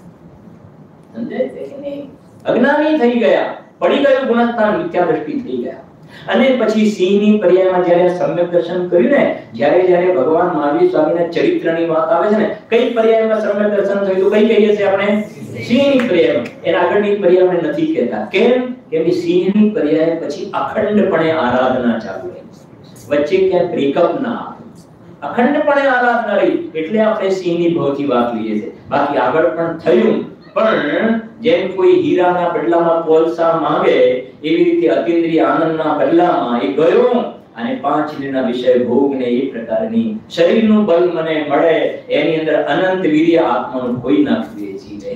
સમજાય છે કે નહીં? અજ્ઞાની થઈ ગયા, પડી ગયું ગુણસ્થાન, મિથ્યા દ્રષ્ટિ થઈ ગયા. અને પછી સિંહની પર્યાયમાં જ્યારે સમ્યક દર્શન કર્યું ને, જ્યારે જ્યારે ભગવાન મહાવીર સ્વામીના ચરિત્રની વાત આવે છે ને, કઈ પર્યાયમાં સમ્યક દર્શન થયું તો કઈ કહીએ છીએ આપણે? સિંહની પર્યાયમાં. એના આગળની પર્યાયમાં નથી કહેતા. કેમ? કેમ કે સિંહની પર્યાય પછી અખંડપણે આરાધના ચાલુ રહી, વચ્ચે ક્યાંય બ્રેકઅપ ના આવે, અખંડપણે આરાધના રહી. એટલે આપણે સિંહની ભવથી વાત લઈએ છીએ. બાકી આગળ પણ થયું, પણ જેમ કોઈ હીરાના બદલામાં કોલસા માંગે એવી રીતે અતિન્દ્રિય આનંદના બદલામાં એ ગયો અને પાંચ ઇન્દ્રિયના વિષય ભોગને એ પ્રકારની શરીરનું બળ મને મળે એની અંદર અનંત વીર્ય આત્માનું કોઈ નાખી દે જીવે.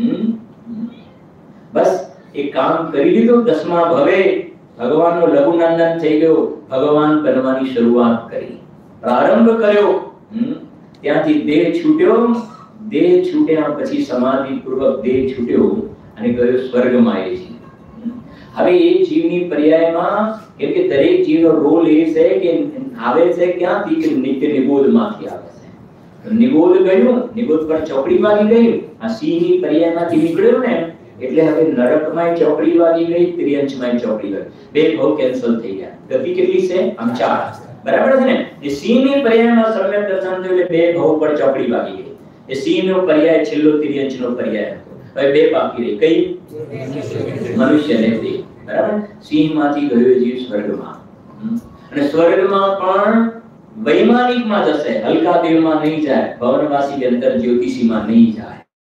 બસ એ કામ કરી લીધું. દસમા ભવે ભગવાનનો લઘુનંદન થઈ ગયો, ભગવાન બનવાની શરૂઆત કરી, પ્રારંભ કર્યો. ત્યાંથી દેહ છૂટ્યો. દેહ છૂટ્યા પછી સમાધિ પૂર્વક દેહ છૂટ્યો અને ગયો સ્વર્ગમાં. એ જીવ હવે એ જીવની પર્યાયમાં, કેમ કે દરેક જીવનો રોલ એ છે કે આવે છે ક્યાંથી? કે નિત્ય નિબોધમાંથી આવે છે. નિબોધ ગયું, નિબોધ પર ચોકડી વાગી ગઈ. આ સિંહની પર્યાયમાંથી નીકળ્યો ને એટલે હવે નરકમાં ચોકડી વાગી ગઈ, ત્રિયંશમાં ચોકડી વાગી, બે ભાવ કેન્સલ થઈ ગયા. ગતિ કેટલી છે? આમ ચાર. બરાબર છે ને? એ સિંહની પર્યાયમાં સમ્યક દર્શન થયું એટલે બે ભાવ પર ચોકડી વાગી ગઈ. એ સિંહનો પર્યાય છેલ્લો ત્રિયંશનો પર્યાય હતો. હવે બે બાકી રહી. કઈ? મનુષ્યને દેહ. બરાબર? સિંહમાંથી ગયો જીવ સ્વર્ગમાં, અને સ્વર્ગમાં પણ વૈમાનિકમાં જશે, હલકા દેહમાં નહીં જાય, ભવનવાસી અંતર જ્યોતિષીમાં નહીં જાય.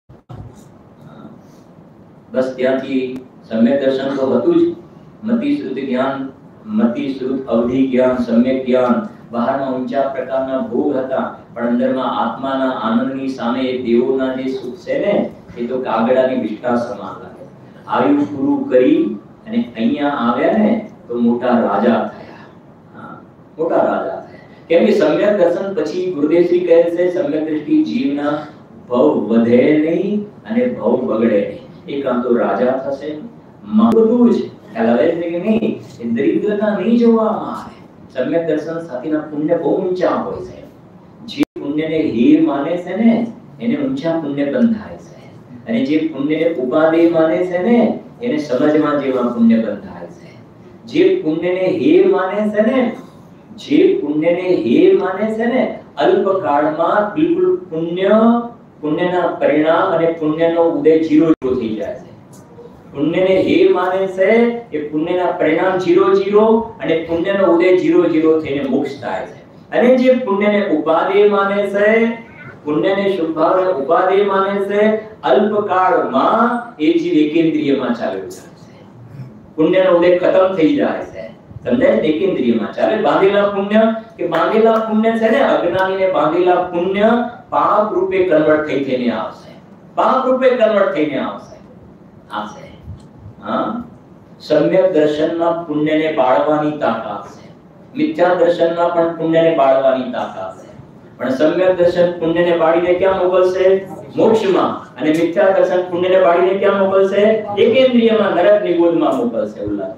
બસ ત્યાંથી સમ્યક દર્શન તો હતું જ. મતિ શ્રુત જ્ઞાન, મતિ શ્રુત અવધિ જ્ઞાન, સમ્યક જ્ઞાન. બહારમાં ઊંચા પ્રકારના ભોગ હતા, પણ અંદરમાં આત્માના આનંદની સામે દેવોના જે સુખ છે ને, એ તો કાગડાની વિષ્ઠા સમાન લાગે. આયુ પૂરું કરી અને અહીંયા આવ્યા ને તો મોટા રાજા થયા. હા, મોટા રાજા થયા. કેમ કે સમ્યક દર્શન પછી ગુરુદેવ શ્રી કહે છે સમ્યક દ્રષ્ટિ જીવના ભવ વધે નહીં અને ભવ બગડે નહીં. એ કાં તો રાજા થશે, બધું જ ખ્યાલ આવે છે કે નહીં, એ દરિદ્રતા નહીં જોવામાં આવે. સમ્યક દર્શન સાથેના પુણ્ય બહુ ઊંચા હોય છે. જે પુણ્યને હીર માને છે ને એને ઊંચા પુણ્ય બંધાય છે, અને જે પુણ્યને ઉપાદેય માને છે ને એને સમજમાં જેવા પુણ્ય બંધાય છે. જે પુણ્યને હેર માને છે ને જે પુણ્યને હેર માને છે ને અલ્પ કાળમાં બિલકુલ પુણ્ય પુણ્યના પરિણામ અને પુણ્યનો ઉદય જીરો જીરો થઈ જાય છે. પુણ્યને હેર માને છે એ પુણ્યના પરિણામ જીરો જીરો અને પુણ્યનો ઉદય જીરો જીરો થઈને મોક્ષ થાય છે. અને જે પુણ્યને ઉપાદેય માને છે, પુણ્યને શુભ ભાવને ઉપાદેય માને છે, અલ્પકાળમાં એ જીવ એકેન્દ્રિયમાં ચાલ્યો જાય છે. પુણ્યનો ઉદય ખતમ થઈ જાય છે, સમજાય? એકેન્દ્રિયમાં ચાલે. બાંધેલા પુણ્ય કે બાંધેલા પુણ્ય છે ને અજ્ઞાનીને બાંધેલા પુણ્ય પાપ રૂપે કન્વર્ટ થઈ થઈને આવશે. પાપ રૂપે કન્વર્ટ થઈને આવશે આવશે હા. સમ્યક દર્શનમાં પુણ્યને બાળવાની તાકાત છે. મિથ્યા દર્શનમાં પણ પુણ્યને બાળવાની તાકાત છે. પણ સમ્યક દર્શન પુણ્યને બાળીને ક્યાં મોકલશે? મોક્ષમાં. અને મિથ્યા દર્શન પુણ્યને બાળીને ક્યાં મોકલશે? એકેન્દ્રિયમાં, નરક નિગોદમાં મોકલશે. ઉલ્લાસ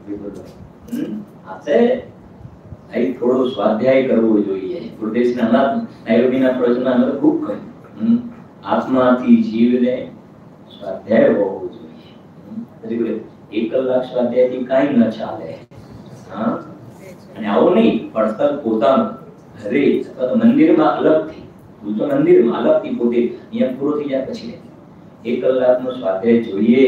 હમ આ છે. અહીં થોડો સ્વાધ્યાય કરવો જોઈએ. ગુરુદેવના નામ નૈરોબીના પ્રવચનમાં અમે ખૂબ કહ્યું આત્માથી જીવને સ્વાધ્યાય હોવો જોઈએ. એક કલાક સ્વાધ્યાયથી કાંઈ ન ચાલે. હા, અને આવો નહીં પડતર પોતાનું ઘરે અથવા તો મંદિરમાં અલગથી, હું તો મંદિરમાં અલગથી પોતે અહીંયા પૂરો થઈ જાય પછી એક કલાકનો સ્વાધ્યાય જોઈએ.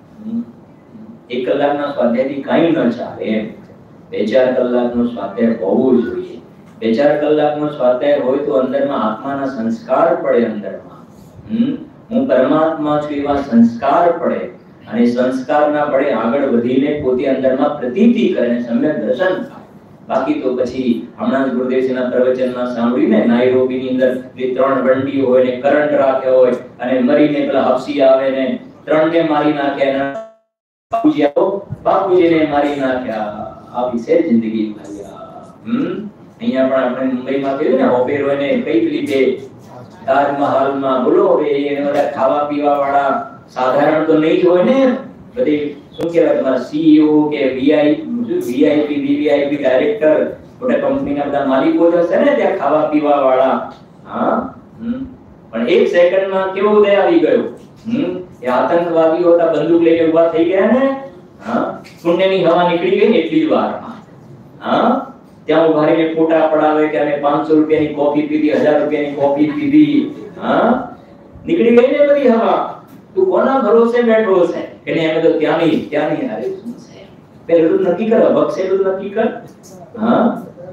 એક કલાકના સ્વાધ્યાયથી કાંઈ ન ચાલે એમ. બે ચાર કલાકનો સ્વાધ્યાય હોવો જોઈએ. બે ચાર કલાકનો સ્વાધ્યાય હોય તો અંદરમાં આત્માના સંસ્કાર પડે. અંદરમાં હમ હું પરમાત્મા છું એવા સંસ્કાર પડે, અને સંસ્કારના પડે આગળ વધીને પોતે અંદરમાં પ્રતીતિ કરે અને સમ્યક દર્શન થાય. બાકી તો પછી હમણાં જ ગુરુદેવજીના પ્રવચનમાં સાંભળ્યું ને, નાઈરોબીની અંદર જે ત્રણ બંડી હોય ને કરંટ રાખ્યો હોય અને મરીને પેલા હફસી આવે ને ત્રણને મારી નાખ્યા, બાપુજી આવો બાપુજીને મારી નાખ્યા. આવી છે જિંદગી ભાઈયા. હમ અહીંયા પણ આપણે મુંબઈમાં કહ્યું ને ઓપેરોને કઈ રીતે તાજમહાલમાં બોલો એ બધા ખાવા પીવા વાળા સાધારણ તો નહીં જ હોય ને. બધી શું કહેવાય તમારા સીઈઓ કે વીઆઈ વીઆઈપી વીવીઆઈપી ડાયરેક્ટર મોટા કંપનીના બધા માલિકો જ હશે ને ત્યાં ખાવા પીવા વાળા. હા પણ એક સેકન્ડમાં કેવો ઉદય આવી ગયો. હમ એ આતંકવાદીઓ હતા બંદૂક લઈને ઊભા થઈ ગયા ને. હા પુણ્યની હવા નીકળી ગઈ ને એટલી જ વારમાં. હા ત્યાં ઉભા રહીને ફોટા પડાવે કે અમે પાંચસો રૂપિયાની કોફી પીધી, હજાર રૂપિયાની કોફી પીધી. હા નીકળી ગઈ ને બધી હવા. તું કોના ભરોસે બેઠો છે કે ને અમે તો ત્યાં નહીં ત્યાં નહીં. અરે શું છે પેલું નક્કી કર, અભક્ષેલું નક્કી કર. હા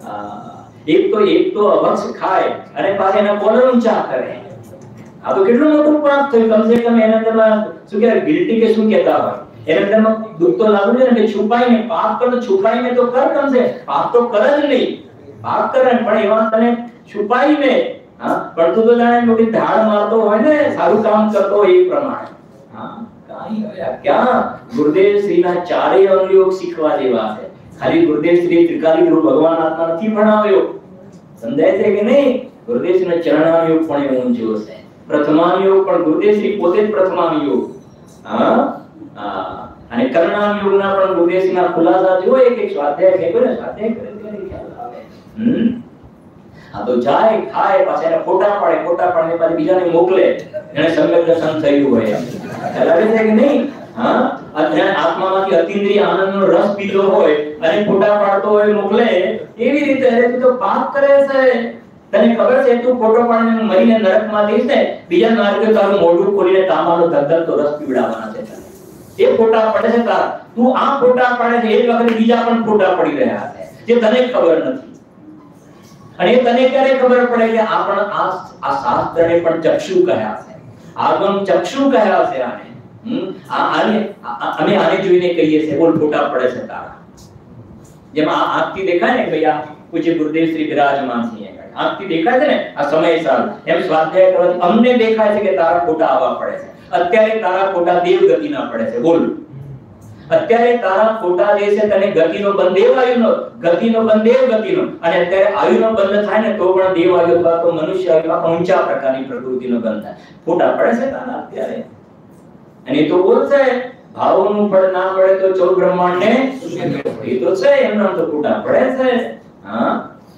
એક તો એક તો અભક્ષ ખાય અને પાછા એના કોલર ઊંચા કરે. આ તો કેટલું મોટું પાપ થયું. કમસે કમ એના અંદરમાં શું કહેવાય ગિલ્ટી કે શું કહેતા હોય એના અંદરમાં દુઃખ તો લાગુ છે ને કે છુપાઈને પાપ કર તો છુપાઈને તો કર. કમસે પાપ તો કર જ નહીં, પાપ કરે પણ એવા તને છુપાઈને. હા પણ તું તો જાણે મોટી ધાડ મારતો હોય ને સારું કામ કરતો હોય એ પ્રમાણે. હા કાઈ હોય ક્યાં ગુરુદેવ શ્રીના ચારેય અંગયોગ શીખવા જેવા છે. ખાલી ગુરુદેવ શ્રી ત્રિકાલી ગુરુ ભગવાન આત્મા નથી ભણાવ્યો. સમજાય છે કે નહીં? ગુરુદેવ શ્રીનો ચરણાનુયોગ પણ એવો ઊંચો છે. પ્રથમાનુયોગ પણ ગુરુદેવ શ્રી પોતે જ પ્રથમાનુયોગ. હા હા અને કરણાનુયોગના પણ ગુરુદેવ શ્રીના ખુલાસા જો એક એક સ્વાધ્યાય કે કોઈ ને સ્વાધ્યાય કરે ત્યારે ખ્યાલ આવે. હમ આ તો જાય ખાય પાછા એને ફોટા પાડે, ફોટા પાડીને પાછી બીજાને મોકલે એને સમ્યક દર્શન થયું હોય. લાગે છે કે નહીં? હા અજ્ઞાન આત્મામાંથી અતિન્દ્રિય આનંદનો રસ પીધો હોય અને ફોટા પાડતો હોય મોકલે. એવી રીતે તું તો પાપ કરે છે. તને ખબર છે તું ફોટો પાડીને મરીને નરકમાં જઈશ ને બીજા માર્ગે તારું મોઢું ખોલીને તાંબાનો ધગધગતો રસ પીવડાવવાના છે. એ ફોટા પડે છે તારા, તું આ ફોટા પાડે છે એ વખતે બીજા પણ ફોટા પડી રહ્યા છે જે તને ખબર નથી. અને તને ક્યારે ખબર પડે કે આ પણ આ આ શાસ્ત્રને પણ ચક્ષુ કહ્યા છે, આગમ ચક્ષુ કહ્યા છે આને. હમ આ આને અમે આને જોઈને કહીએ છીએ બોલ ફોટા પડે છે તારા. જેમાં આ આંખથી દેખાય ને ભઈ આ પૂજ્ય ગુરુદેવ શ્રી બિરાજમાન છે. આંખથી દેખાય છે ને આ સમય સાલ એમ સ્વાધ્યાય કરવાથી અમને દેખાય છે કે તારા ફોટા આવવા પડે છે. અત્યારે તારા ફોટા દેવ ગતિના પડે છે, બોલ. અત્યારે તારા ફોટા જે છે તને ગતિનો બંધ દેવ આયુનો, ગતિનો બંધ દેવ ગતિનો, અને અત્યારે આયુનો બંધ થાય ને તો પણ દેવ આયુ અથવા તો મનુષ્ય આયુમાં ઊંચા પ્રકારની પ્રકૃતિનો બંધ થાય. ફોટા પડે છે તારા અત્યારે, અને તો બોલશે ભાવોનું ફળ ના મળે તો ચૌદ બ્રહ્માંડને એ તો છે, એમના તો ફોટા પડે છે. હા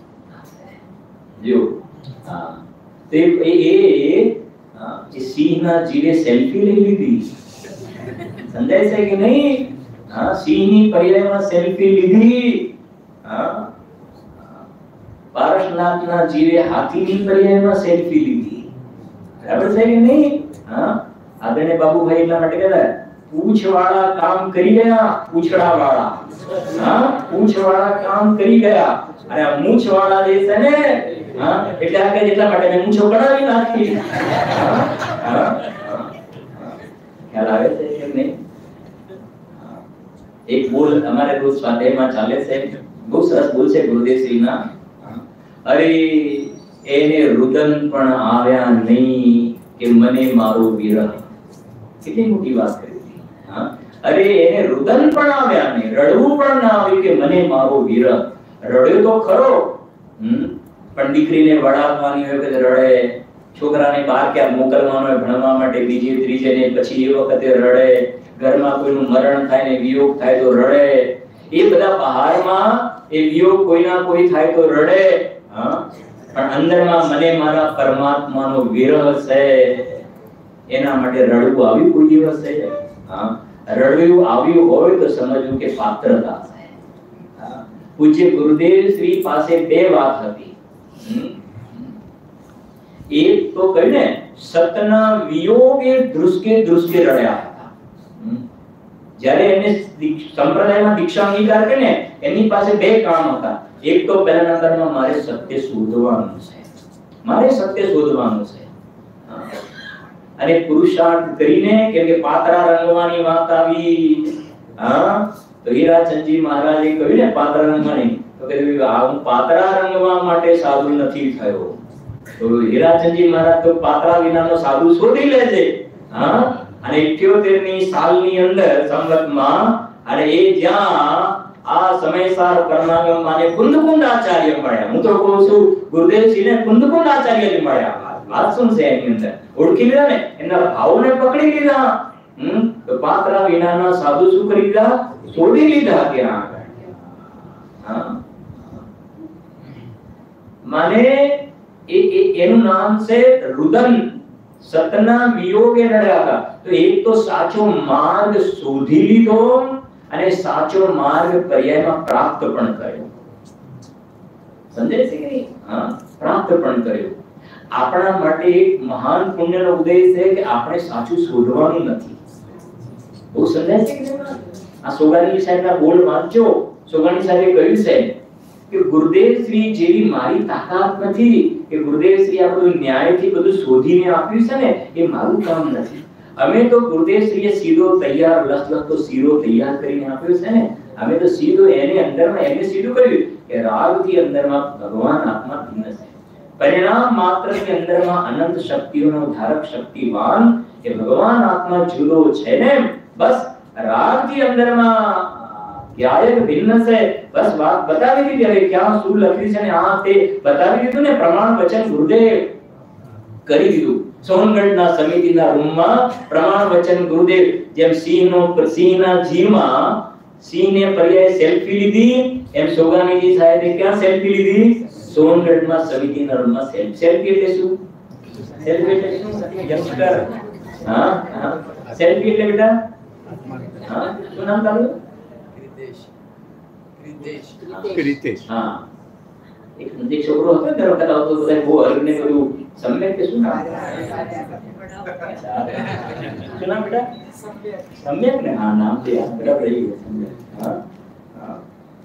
જો હા તે એ એ સિંહના જીવે સેલ્ફી લઈ લીધી, સમજાય છે કે નહીં? હા, સિંહની પર્યાયમાં સેલ્ફી લીધી. હા, પારસનાથના જીવે હાથીની પર્યાયમાં સેલ્ફી લીધી, બરાબર છે કે નહીં? હા, આદરણીય બાબુભાઈ એટલા માટે કહેતા પૂંછવાળા કામ કરી ગયા, પૂંછડા વાળા. હા, પૂંછવાળા કામ કરી ગયા અને આ મૂંછવાળા જે છે ને, હા, એટલે આ કે જેટલા માટે મેં મૂંછો કઢાવી નાખી. હા, હા, ખ્યાલ આવે છે કે નહીં? એક બોલ અમારે રોજ સ્વાધ્યાયમાં ચાલે છે, બહુ સરસ બોલ છે ગુરુદેવશ્રીના. અરે એને રુદન પણ આવ્યા નહીં કે મને મારો વિરહ. કેટલી મોટી વાત કરી હતી. હા, અરે એને રુદન પણ આવ્યા નહીં, રડવું પણ ના આવ્યું કે મને મારો વિરહ. રડ્યો તો ખરો, હમ પણ દીકરીને વડાવવાની હોય કે રડે, છોકરાને બહાર ક્યાં મોકલવાનો હોય ભણવા માટે બીજી ત્રીજે ને પછી એ વખતે રડે, ઘરમાં કોઈનું મરણ થાય ને વિયોગ થાય તો રડે, એ બધા બહારમાં એ વિયોગ કોઈના કોઈ થાય તો રડે. હા, પણ અંદરમાં મને મારા પરમાત્માનો વિરહ છે, એના માટે રડવું આવ્યું કોઈ દિવસ છે? હા, રડવું આવ્યું હોય તો સમજવું કે પાત્રતા છે. હા, પૂજ્ય ગુરુદેવ શ્રી પાસે બે વાત હતી. એક તો કહ્યું ને સતના વિયોગે ધ્રુસકે ધ્રુસકે રડ્યા હતા. જ્યારે એને સંપ્રદાયમાં દીક્ષા અંગીકાર કરીને એની પાસે બે કામ હતા. એક તો પહેલા નંબરમાં મારે સત્ય શોધવાનું છે, મારે સત્ય શોધવાનું છે. અને પુરુષાર્થ કરીને, કેમ કે પાતરા રંગવાની વાત આવી. હા, તો હીરાચંદજી મહારાજે કહ્યું ને પાતરા રંગવાની, તો કે હું પાતરા રંગવા માટે સાધુ નથી થયો. તો હીરાચંદજી મહારાજ તો પાતરા વિનાનો સાધુ શોધી લે છે. હા, અને અઠ્યોતેર ની સાલની અંદર સંવતમાં, અને એ જ્યાં આ સમયસાર કર્ણાગમ માને કુંદકુંડ આચાર્ય મળ્યા. હું તો કહું છું ગુરુદેવજીને કુંદકુંડ આચાર્ય મળ્યા. વાત શું છે એની અંદર? ઓળખી લીધા ને, એના ભાવોને પકડી લીધા. હમ તો પાતરા વિનાના સાધુ શું કરી લીધા? છોડી લીધા ત્યાં આગળ. હા, માને એ એનું નામ છે રુદન. સતના વિયોગે રડ્યા હતા. તો એક તો સાચો માર્ગ શોધી લીધો અને સાચો માર્ગ પર્યાયમાં પ્રાપ્ત પણ કર્યો. સમજાય છે કે નહીં? હા, પ્રાપ્ત પણ કર્યો. આપણા માટે એક મહાન પુણ્યનો ઉદય છે કે આપણે સાચું શોધવાનું નથી. બહુ સમજાય છે કે નહીં? આ સોગાની સાહેબના બોલ વાંચજો. સોગાની સાહેબે કહ્યું છે કે ગુરુદેવ શ્રી જેવી મારી તાકાત નથી કે ગુરુદેવ શ્રી આ બધું ન્યાયથી બધું શોધીને આપ્યું છે ને, એ મારું કામ નથી. અમે તો ગુરુદેવ શ્રીએ સીધો તૈયાર લખલખ તો સીધો તૈયાર કરીને આપ્યો છે ને, અમે તો સીધો એને અંદરમાં એને સીધું કર્યું કે રાગથી અંદરમાં ભગવાન આત્મા ભિન્ન છે. પરિણામ માત્રની અંદરમાં અનંત શક્તિઓનો ધારક શક્તિવાન એ ભગવાન આત્મા જુદો છે ને, બસ રાગથી અંદરમાં ક્યારેક ભિન્ન છે. બસ વાત બતાવી દીધી. હવે ક્યાં શું લખ્યું છે ને આ તે બતાવી દીધું ને, પ્રમાણ વચન ગુરુદેવ કરી દીધું. સોનગઢના સમિતિના રૂમમાં પ્રમાણ વચન ગુરુદેવ, જેમ સિંહનો સિંહના જીવમાં સિંહને પર્યાય સેલ્ફી લીધી, એમ સોગાનીજી સાહેબે ક્યાં સેલ્ફી લીધી? સોનગઢમાં સમિતિના રૂમમાં સેલ્ફી. સેલ્ફી એટલે શું? સેલ્ફી એટલે શું? યંગસ્ટર. હા, હા, સેલ્ફી એટલે બેટા, હા, શું નામ તારું? ક્રિતેશ. હા, એક એક છોકરો હતો ને, દર વખત આવતો તો બહુ હરને બધું સમ્યક કે શું નામ? શું નામ બેટા? સમ્યક ને? હા, નામ તો યાદ બરાબર રહી ગયું. સમ્યક. હા, હા.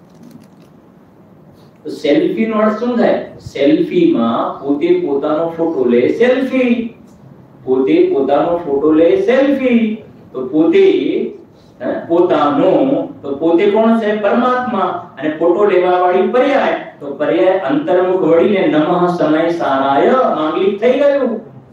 તો સેલ્ફી નો અર્થ શું થાય? સેલ્ફીમાં પોતે પોતાનો ફોટો લે, સેલ્ફી. પોતે પોતાનો ફોટો લે, સેલ્ફી. તો પોતે પોતાનો, તો પોતે કોણ છે? પરમાત્મા. અને ફોટો લેવા વાળી પર્યાય, તો પર્યાય અંતર્મુખ વળીને નમઃ સમય સારાય માંગલિક થઈ ગયું.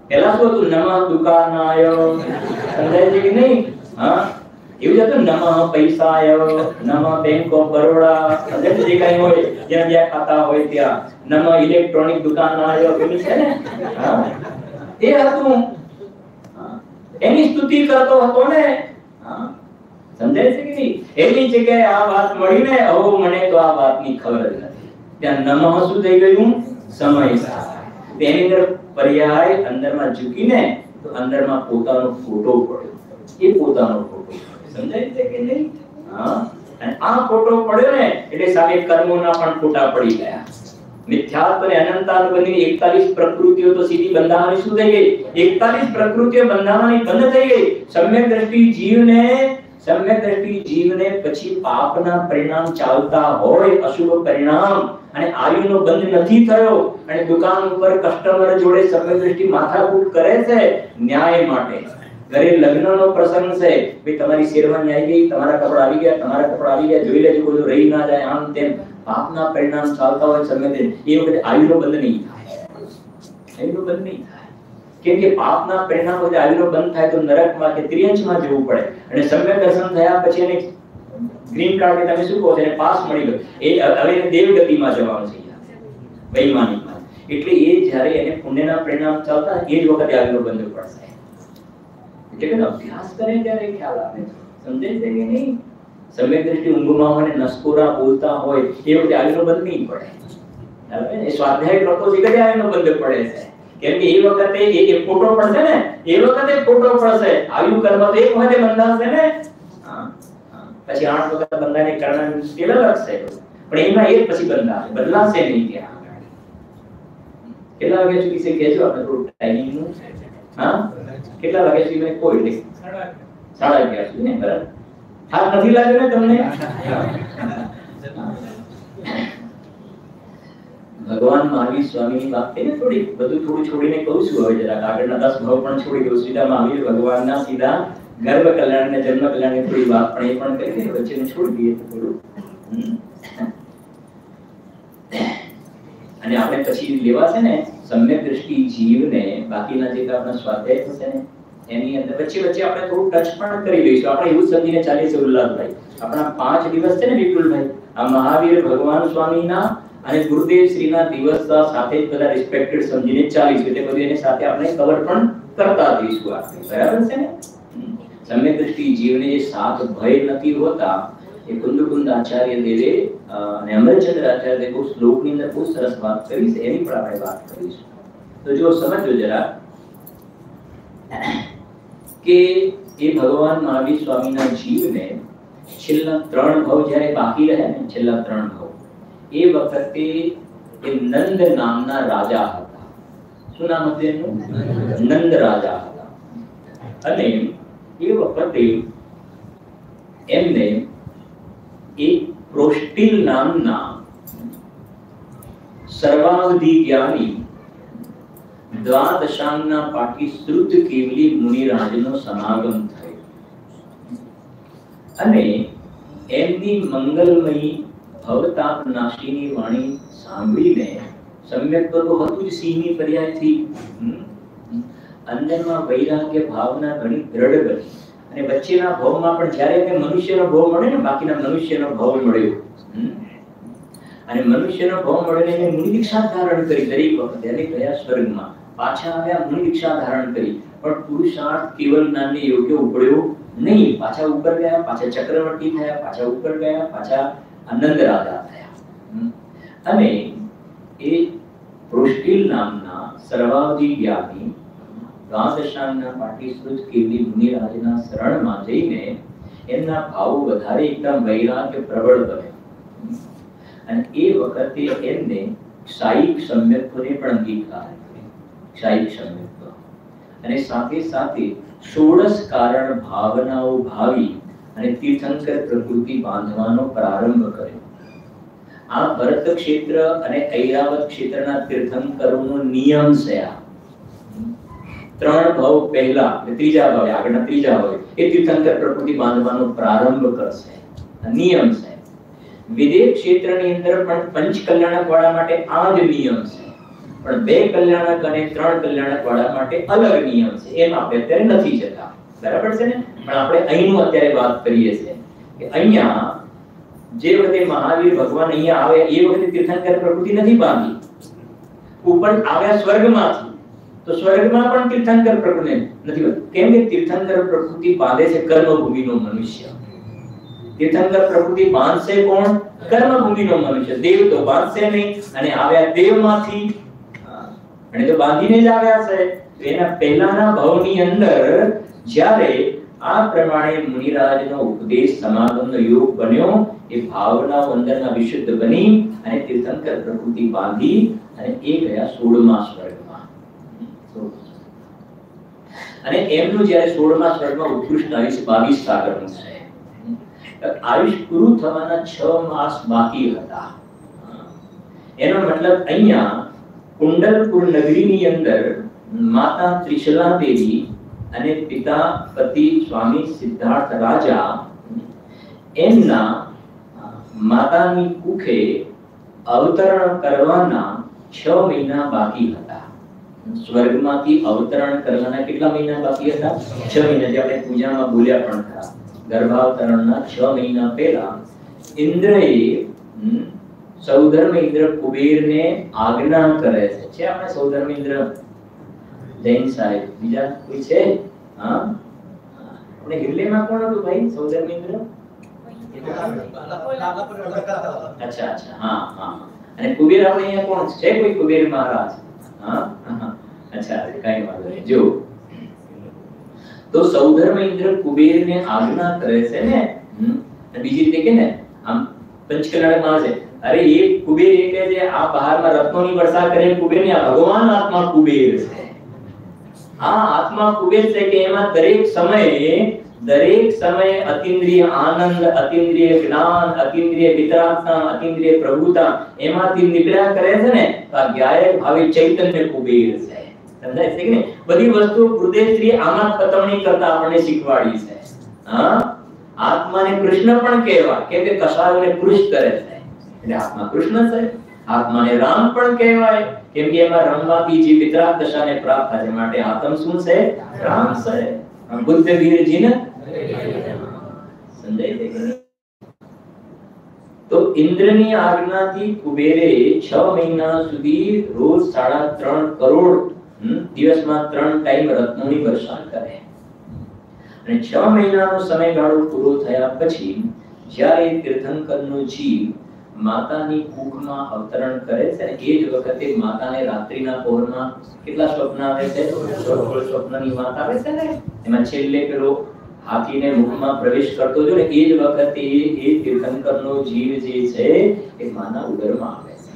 પેલા શું હતું? નમઃ દુકાનાય, સમજાય છે કે નહીં? હા, એવું જ હતું. નમઃ પૈસાય, નમઃ બેંક ઓફ બરોડા, સમજાય છે? જે કઈ હોય જ્યાં જ્યાં ખાતા હોય ત્યાં નમઃ ઇલેક્ટ્રોનિક દુકાનાય, પેલું છે ને? હા, એ હતું. એની સ્તુતિ કરતો હતો ને. હા, સમજાય છે કે નહીં? એની જગ્યાએ આ વાત મળી ને, હવે મને તો આ વાતની ખબર જ નથી. ત્યાં નમઃ શું થઈ ગયું? સમય. તેની અંદર પર્યાય અંદરમાં ઝૂકીને તો અંદરમાં પોતાનો ફોટો પડ્યો. એ પોતાનો ફોટો સમજાય છે કે નહીં? હા, અને આ ફોટો પડ્યો ને એટલે સામે કર્મોના પણ ફોટા પડી ગયા. મિથ્યાત્વ અને અનંતાનુબંધની એકતાલીસ પ્રકૃતિઓ તો સીધી બંધાવાની શું થઈ ગઈ? એકતાલીસ પ્રકૃતિઓ બંધાવાની બંધ થઈ ગઈ. સમ્યક દ્રષ્ટિ જીવને સમ્યક દ્રષ્ટિ જીવને પછી પાપના પરિણામ ચાલતા હોય, અશુભ પરિણામ, અને આયુનો બંધ નથી થયો, અને દુકાન ઉપર કસ્ટમર જોડે સમ્યક દ્રષ્ટિ માથાકૂટ કરે છે ન્યાય માટે. ઘરે લગ્નનો પ્રસંગ છે, ભાઈ તમારી શેરવાની આવી ગઈ, તમારા કપડા આવી ગયા, તમારા કપડા આવી ગયા, જોઈ લેજો કોઈ રહી ના જાય, આમ તેમ પાપના પરિણામ ચાલતા હોય સમ્યક દ્રષ્ટિ, એ વખતે આયુનો બંધ નહીં થાય. આયુનો બંધ નહીં થાય. કેમ કે પાપના પરિણામ વખતે આયુનો બંધ થાય તો નરકમાં કે ત્રિયંશમાં જવું પડે, અને સમ્યક દર્શન થયા પછી એને ગ્રીન કાર્ડ કે તમે શું કહો છો એને પાસ મળી ગયો, એ હવે દેવગતિમાં જવાનું છે, વૈમાનિકમાં. એટલે એ જ્યારે એને પુણ્યના પરિણામ ચાલતા એ જ વખતે આયુનો બંધ પડશે. એટલે કે અભ્યાસ કરે ત્યારે ખ્યાલ આવે. સમજાય છે કે નહીં? સમ્યક દ્રષ્ટિ ઊંઘમાં હોય ને નસકોરા બોલતા હોય એ વખતે આયુનો બંધ નહીં પડે. હવે એ સ્વાધ્યાય કરતો છે કે આયુનો બંધ પડે છે. કેમ કે એ વખતે એ ફોટો પડશે ને, એ વખતે ફોટો પડશે. આયુ કર્મ તો એક વખતે બંધાશે ને. હા, પછી આઠ વખત બંધાને કરવાનું સ્કેલ અલગ છે, પણ એમાં એક પછી બંધાશે, બદલાશે નહીં. ત્યાં કેટલા વાગ્યા સુધી છે કહેજો આપણે થોડું ટાઈમિંગ નું. હા, કેટલા વાગ્યા સુધી? મેં કોઈ નહીં, સાડા અગિયાર સુધી ને? બરાબર. હા, નથી લાગ્યો ને તમને? ભગવાન મહાવીર સ્વામીની વાત થઈને થોડી બધું થોડું છોડીને કહું છું. હવે જરાક આગળના દસ ભાવ પણ છોડી દઉં. સીધા મહાવીર ભગવાનના સીધા ગર્ભ કલ્યાણ અને જન્મ કલ્યાણની થોડી વાત પણ એ પણ કરી દઈએ, વચ્ચેને છોડી દઈએ તો થોડું. અને આપણે પછી લેવા છે ને સમ્યક દ્રષ્ટિ જીવને બાકીના જે આપણા સ્વાધ્યાય થશે ને એની અંદર વચ્ચે વચ્ચે આપણે થોડું ટચ પણ કરી લઈશું. આપણે એવું સમજીને ચાલીએ છીએ ઉલ્લાસભાઈ, આપણા પાંચ દિવસ છે ને વિપુલભાઈ, આ મહાવીર ભગવાન સ્વામીના અને ગુરુદેવ શ્રીના દિવસ સાથે જ બધા રિસ્પેક્ટેડ સમજીને ચાલીશું. એટલે બધું એની સાથે આપણે કવર પણ કરતા જઈશું આપણે. બરાબર છે ને? સમ્યક દ્રષ્ટિ જીવને જે સાત ભય નથી હોતા એ કુંદકુંદ આચાર્ય દેવે અને અમરચંદ્ર આચાર્ય દેવે બહુ શ્લોકની અંદર બહુ સરસ વાત કરી છે, એની પણ આપણે વાત કરીશું. તો જો સમજો જરા કે એ ભગવાન મહાવીર સ્વામીના જીવને છેલ્લા ત્રણ ભાવ જ્યારે બાકી રહે ને, છેલ્લા ત્રણ ભાવ એ વખતે એ નંદ નામના રાજા હતા. શું નામ હતું એનું? નંદ રાજા હતા. અને એ વખતે એમને એક પ્રોષ્ટિલ નામના સર્વાવધિ જ્ઞાની દ્વાદશાંગના પાટી શ્રુત કેવલી મુનિરાજનો સમાગમ થયો. અને એમની મંગલમયી ભવતાપ નાશીની વાણી સાંભળીને સમ્યક તો હતું જ સિંહની પર્યાયથી અંદરમાં વૈરાગ્ય ભાવના ઘણી દ્રઢ બની. અને વચ્ચેના ભાવમાં પણ જ્યારે એને મનુષ્યનો ભાવ મળે ને, બાકીના મનુષ્યનો ભાવ મળ્યો, અને મનુષ્યનો ભાવ મળે એને મુનિ દીક્ષા ધારણ કરી. દરેક વખતે એને ગયા સ્વર્ગમાં, પાછા આવ્યા મુનિ દીક્ષા ધારણ કરી, પણ પુરુષાર્થ કેવલ જ્ઞાનને યોગ્ય ઉપડ્યો નહીં. પાછા ઉપર ગયા, પાછા ચક્રવર્તી થયા, પાછા ઉપર ગયા, પાછા આનંદ રાજા થયા. અને એ પ્રોષ્ટિલ નામના સર્વાવધિ જ્ઞાની દ્વાદશાંગના પાટીશ્રુત કેવલી મુનિરાજના શરણમાં જઈને એમના ભાવ વધારે એકદમ વૈરાગ્ય પ્રબળ બને. અને એ વખતે એમને ક્ષાયિક સમ્યક્ત્વને પણ અંગીકાર કર્યો. ક્ષાયિક સમ્યક્ત્વ અને સાથે સાથે ષોડશ કારણ ભાવનાઓ ભાવી અને તીર્થંકર પ્રકૃતિ બાંધવાનો પ્રારંભ કર્યો. આ ભરત ક્ષેત્ર અને ઐરાવત ક્ષેત્રના તીર્થંકરોનો નિયમ છે. આ ત્રણ ભાવ પહેલા ત્રીજા ભાવ આગળના ત્રીજા ભાવ એ તીર્થંકર પ્રકૃતિ બાંધવાનો પ્રારંભ કરશે. નિયમ છે. વિદેહ ક્ષેત્રની અંદર પણ પંચ કલ્યાણક વાળા માટે આ જ નિયમ છે. પણ બે કલ્યાણક અને ત્રણ કલ્યાણક વાળા માટે અલગ નિયમ છે, એમ આપણે અત્યારે નથી જતા, બરાબર છે ને? પણ આપણે અહીંનું અત્યારે વાત કરીએ છીએ કે અહીંયા જે વખતે મહાવીર ભગવાન અહીંયા આવે એ વખતે તીર્થંકર પ્રકૃતિ નથી બાંધી, ઉપર આવ્યા સ્વર્ગમાંથી, તો સ્વર્ગમાં પણ તીર્થંકર પ્રકૃતિ નથી બાંધી. કેમ કે તીર્થંકર પ્રકૃતિ બાંધે છે કર્મભૂમિનો મનુષ્ય. તીર્થંકર પ્રકૃતિ બાંધશે કોણ? કર્મભૂમિનો મનુષ્ય. દેવ તો બાંધશે નહીં, અને આવ્યા દેવમાંથી, અને તો બાંધીને જ આવ્યા છે. એના પહેલાના ભાવની અંદર જ્યારે આ પ્રમાણે મુનિરાજનો ઉપદેશ સમાગમનો યોગ બન્યો, એ ભાવના અંદરના વિશુદ્ધ બની અને તીર્થંકર પ્રકૃતિ બાંધી અને એ ગયા સોળમા સ્વર્ગમાં. અને એમનું જ્યારે સોળમા સ્વર્ગમાં ઉત્કૃષ્ટ આયુષ બાવીસ સાગરનું છે. આયુષ પૂરું થવાના છ માસ બાકી હતા. એનો મતલબ અહીંયા કુંડલપુર નગરીની અંદર માતા ત્રિશલા દેવી અને પિતા પતિ સ્વામી સિદ્ધાર્થ રાજા એમના માતાની કુખે અવતરણ કરવાના છ મહિના બાકી હતા. સ્વર્ગમાંથી અવતરણ કરવાના કેટલા મહિના બાકી હતા? છ મહિના. જે આપણે પૂજામાં બોલ્યા પણ હતા, ગર્ભાવતરણના છ મહિના પહેલા ઇન્દ્રએ સૌધર્મ ઇન્દ્ર કુબેરને આજ્ઞા કરે છે. છે આપણે સૌધર્મ ઇન્દ્ર જૈન સાહેબ? બીજા કોઈ છે? હા, આપણે હિરલેમાં કોણ હતું ભાઈ સૌધર્મ ઇન્દ્ર? અચ્છા અચ્છા, હા હા. અને કુબેર આપણે અહીંયા કોણ છે? કોઈ કુબેર મહારાજ? હા હા, અચ્છા, કઈ વાંધો નહીં. જો તો સૌધર્મ ઇન્દ્ર કુબેરને આજ્ઞા કરે છે ને, બીજી રીતે કે ને આમ પંચકલ્યાણમાં છે, અરે એ કુબેર એ કહે છે આ બહારમાં રત્નોની વર્ષા કરે કુબેર ને, આ ભગવાન આત્મા કુબેર છે. આ આત્મા કુબેર છે કે એમાં દરેક સમયે દરેક સમયે અતિન્દ્રિય આનંદ, અતિન્દ્રિય જ્ઞાન, અતિન્દ્રિય વિતરાગતા, અતિન્દ્રિય પ્રભુતા એમાંથી નીકળ્યા કરે છે ને, તો આ જ્ઞાયક ભાવે ચૈતન્ય કુબેર છે. સમજાય છે કે નહીં? બધી વસ્તુ ગુરુદેવશ્રી આમાં ખતમણી કરતા આપણને શીખવાડી છે. હા, આત્માને કૃષ્ણ પણ કહેવાય, કેમ કે કસાયોને કૃષ કરે છે એટલે આત્મા કૃષ્ણ છે. આત્માને રામ પણ કહેવાય, કેમ કે એમાં રમવાથી જે વિતરાગ દશાને પ્રાપ્ત થાય છે, માટે આત્મ શું છે? રામ છે. બુદ્ધ વીરજીને સમજાય છે કે નહીં? તો ઇન્દ્રની આજ્ઞાથી કુબેરે છ મહિના સુધી રોજ સાડા ત્રણ કરોડ દિવસમાં ત્રણ ટાઈમ રત્નોની વર્ષા કરે. અને છ મહિનાનો સમયગાળો પૂરો થયા પછી જ્યારે તીર્થંકરનો જીવ માતાની કુખમાં અવતરણ કરે છે, એ જ વખતે માતાને રાત્રિના પહોરમાં કેટલા સ્વપ્ન આવે છે? સ્વપ્નની વાત આવે છે ને, એમાં છેલ્લે પેલો હાથીને મુખમાં પ્રવેશ કરતો જો ને, એ જ વખતે એ તીર્થંકરનો જીવ જે છે એ માના ઉદરમાં આવે છે.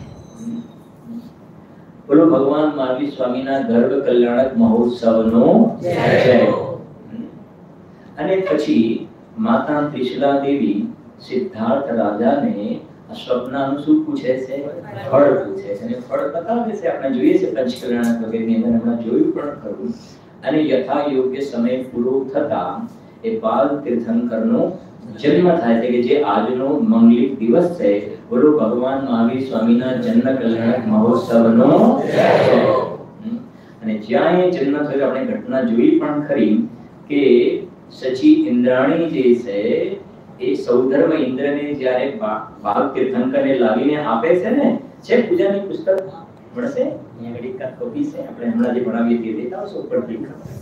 બોલો ભગવાન મહાવીર સ્વામીના ગર્ભ કલ્યાણક મહોત્સવનો જય. અને પછી માતા ત્રિશલા દેવી સિદ્ધાર્થ રાજાને સ્વપ્નનું શું પૂછે છે? ફળ પૂછે છે, અને ફળ બતાવે છે. આપણે જોઈએ છે પંચકલ્યાણક વગેરેની અંદર હમણાં જોયું પણ ખરું. અને યથા યોગ્ય સમય પૂરો થતા એ બાલ તીર્થંકરનો જન્મ થાય છે, કે જે આજનો મંગલિક દિવસ છે. બોલો ભગવાન મહાવીર સ્વામીના જન્મ કલ્યાણક મહોત્સવનો જય. અને જ્યાં એ જન્મ થયો આપણે ઘટના જોઈ પણ ખરી કે સચી ઇન્દ્રાણી જે છે એ સૌધર્મ ઇન્દ્રને જ્યારે બાલ તીર્થંકરને લાવીને આપે છે ને, છે પૂજાની પુસ્તક મળશે અહીંયા ઘડી કા કોપી છે, આપણે હમણાં જે ભણાવીએ તે દેતા આવશો ઉપરથી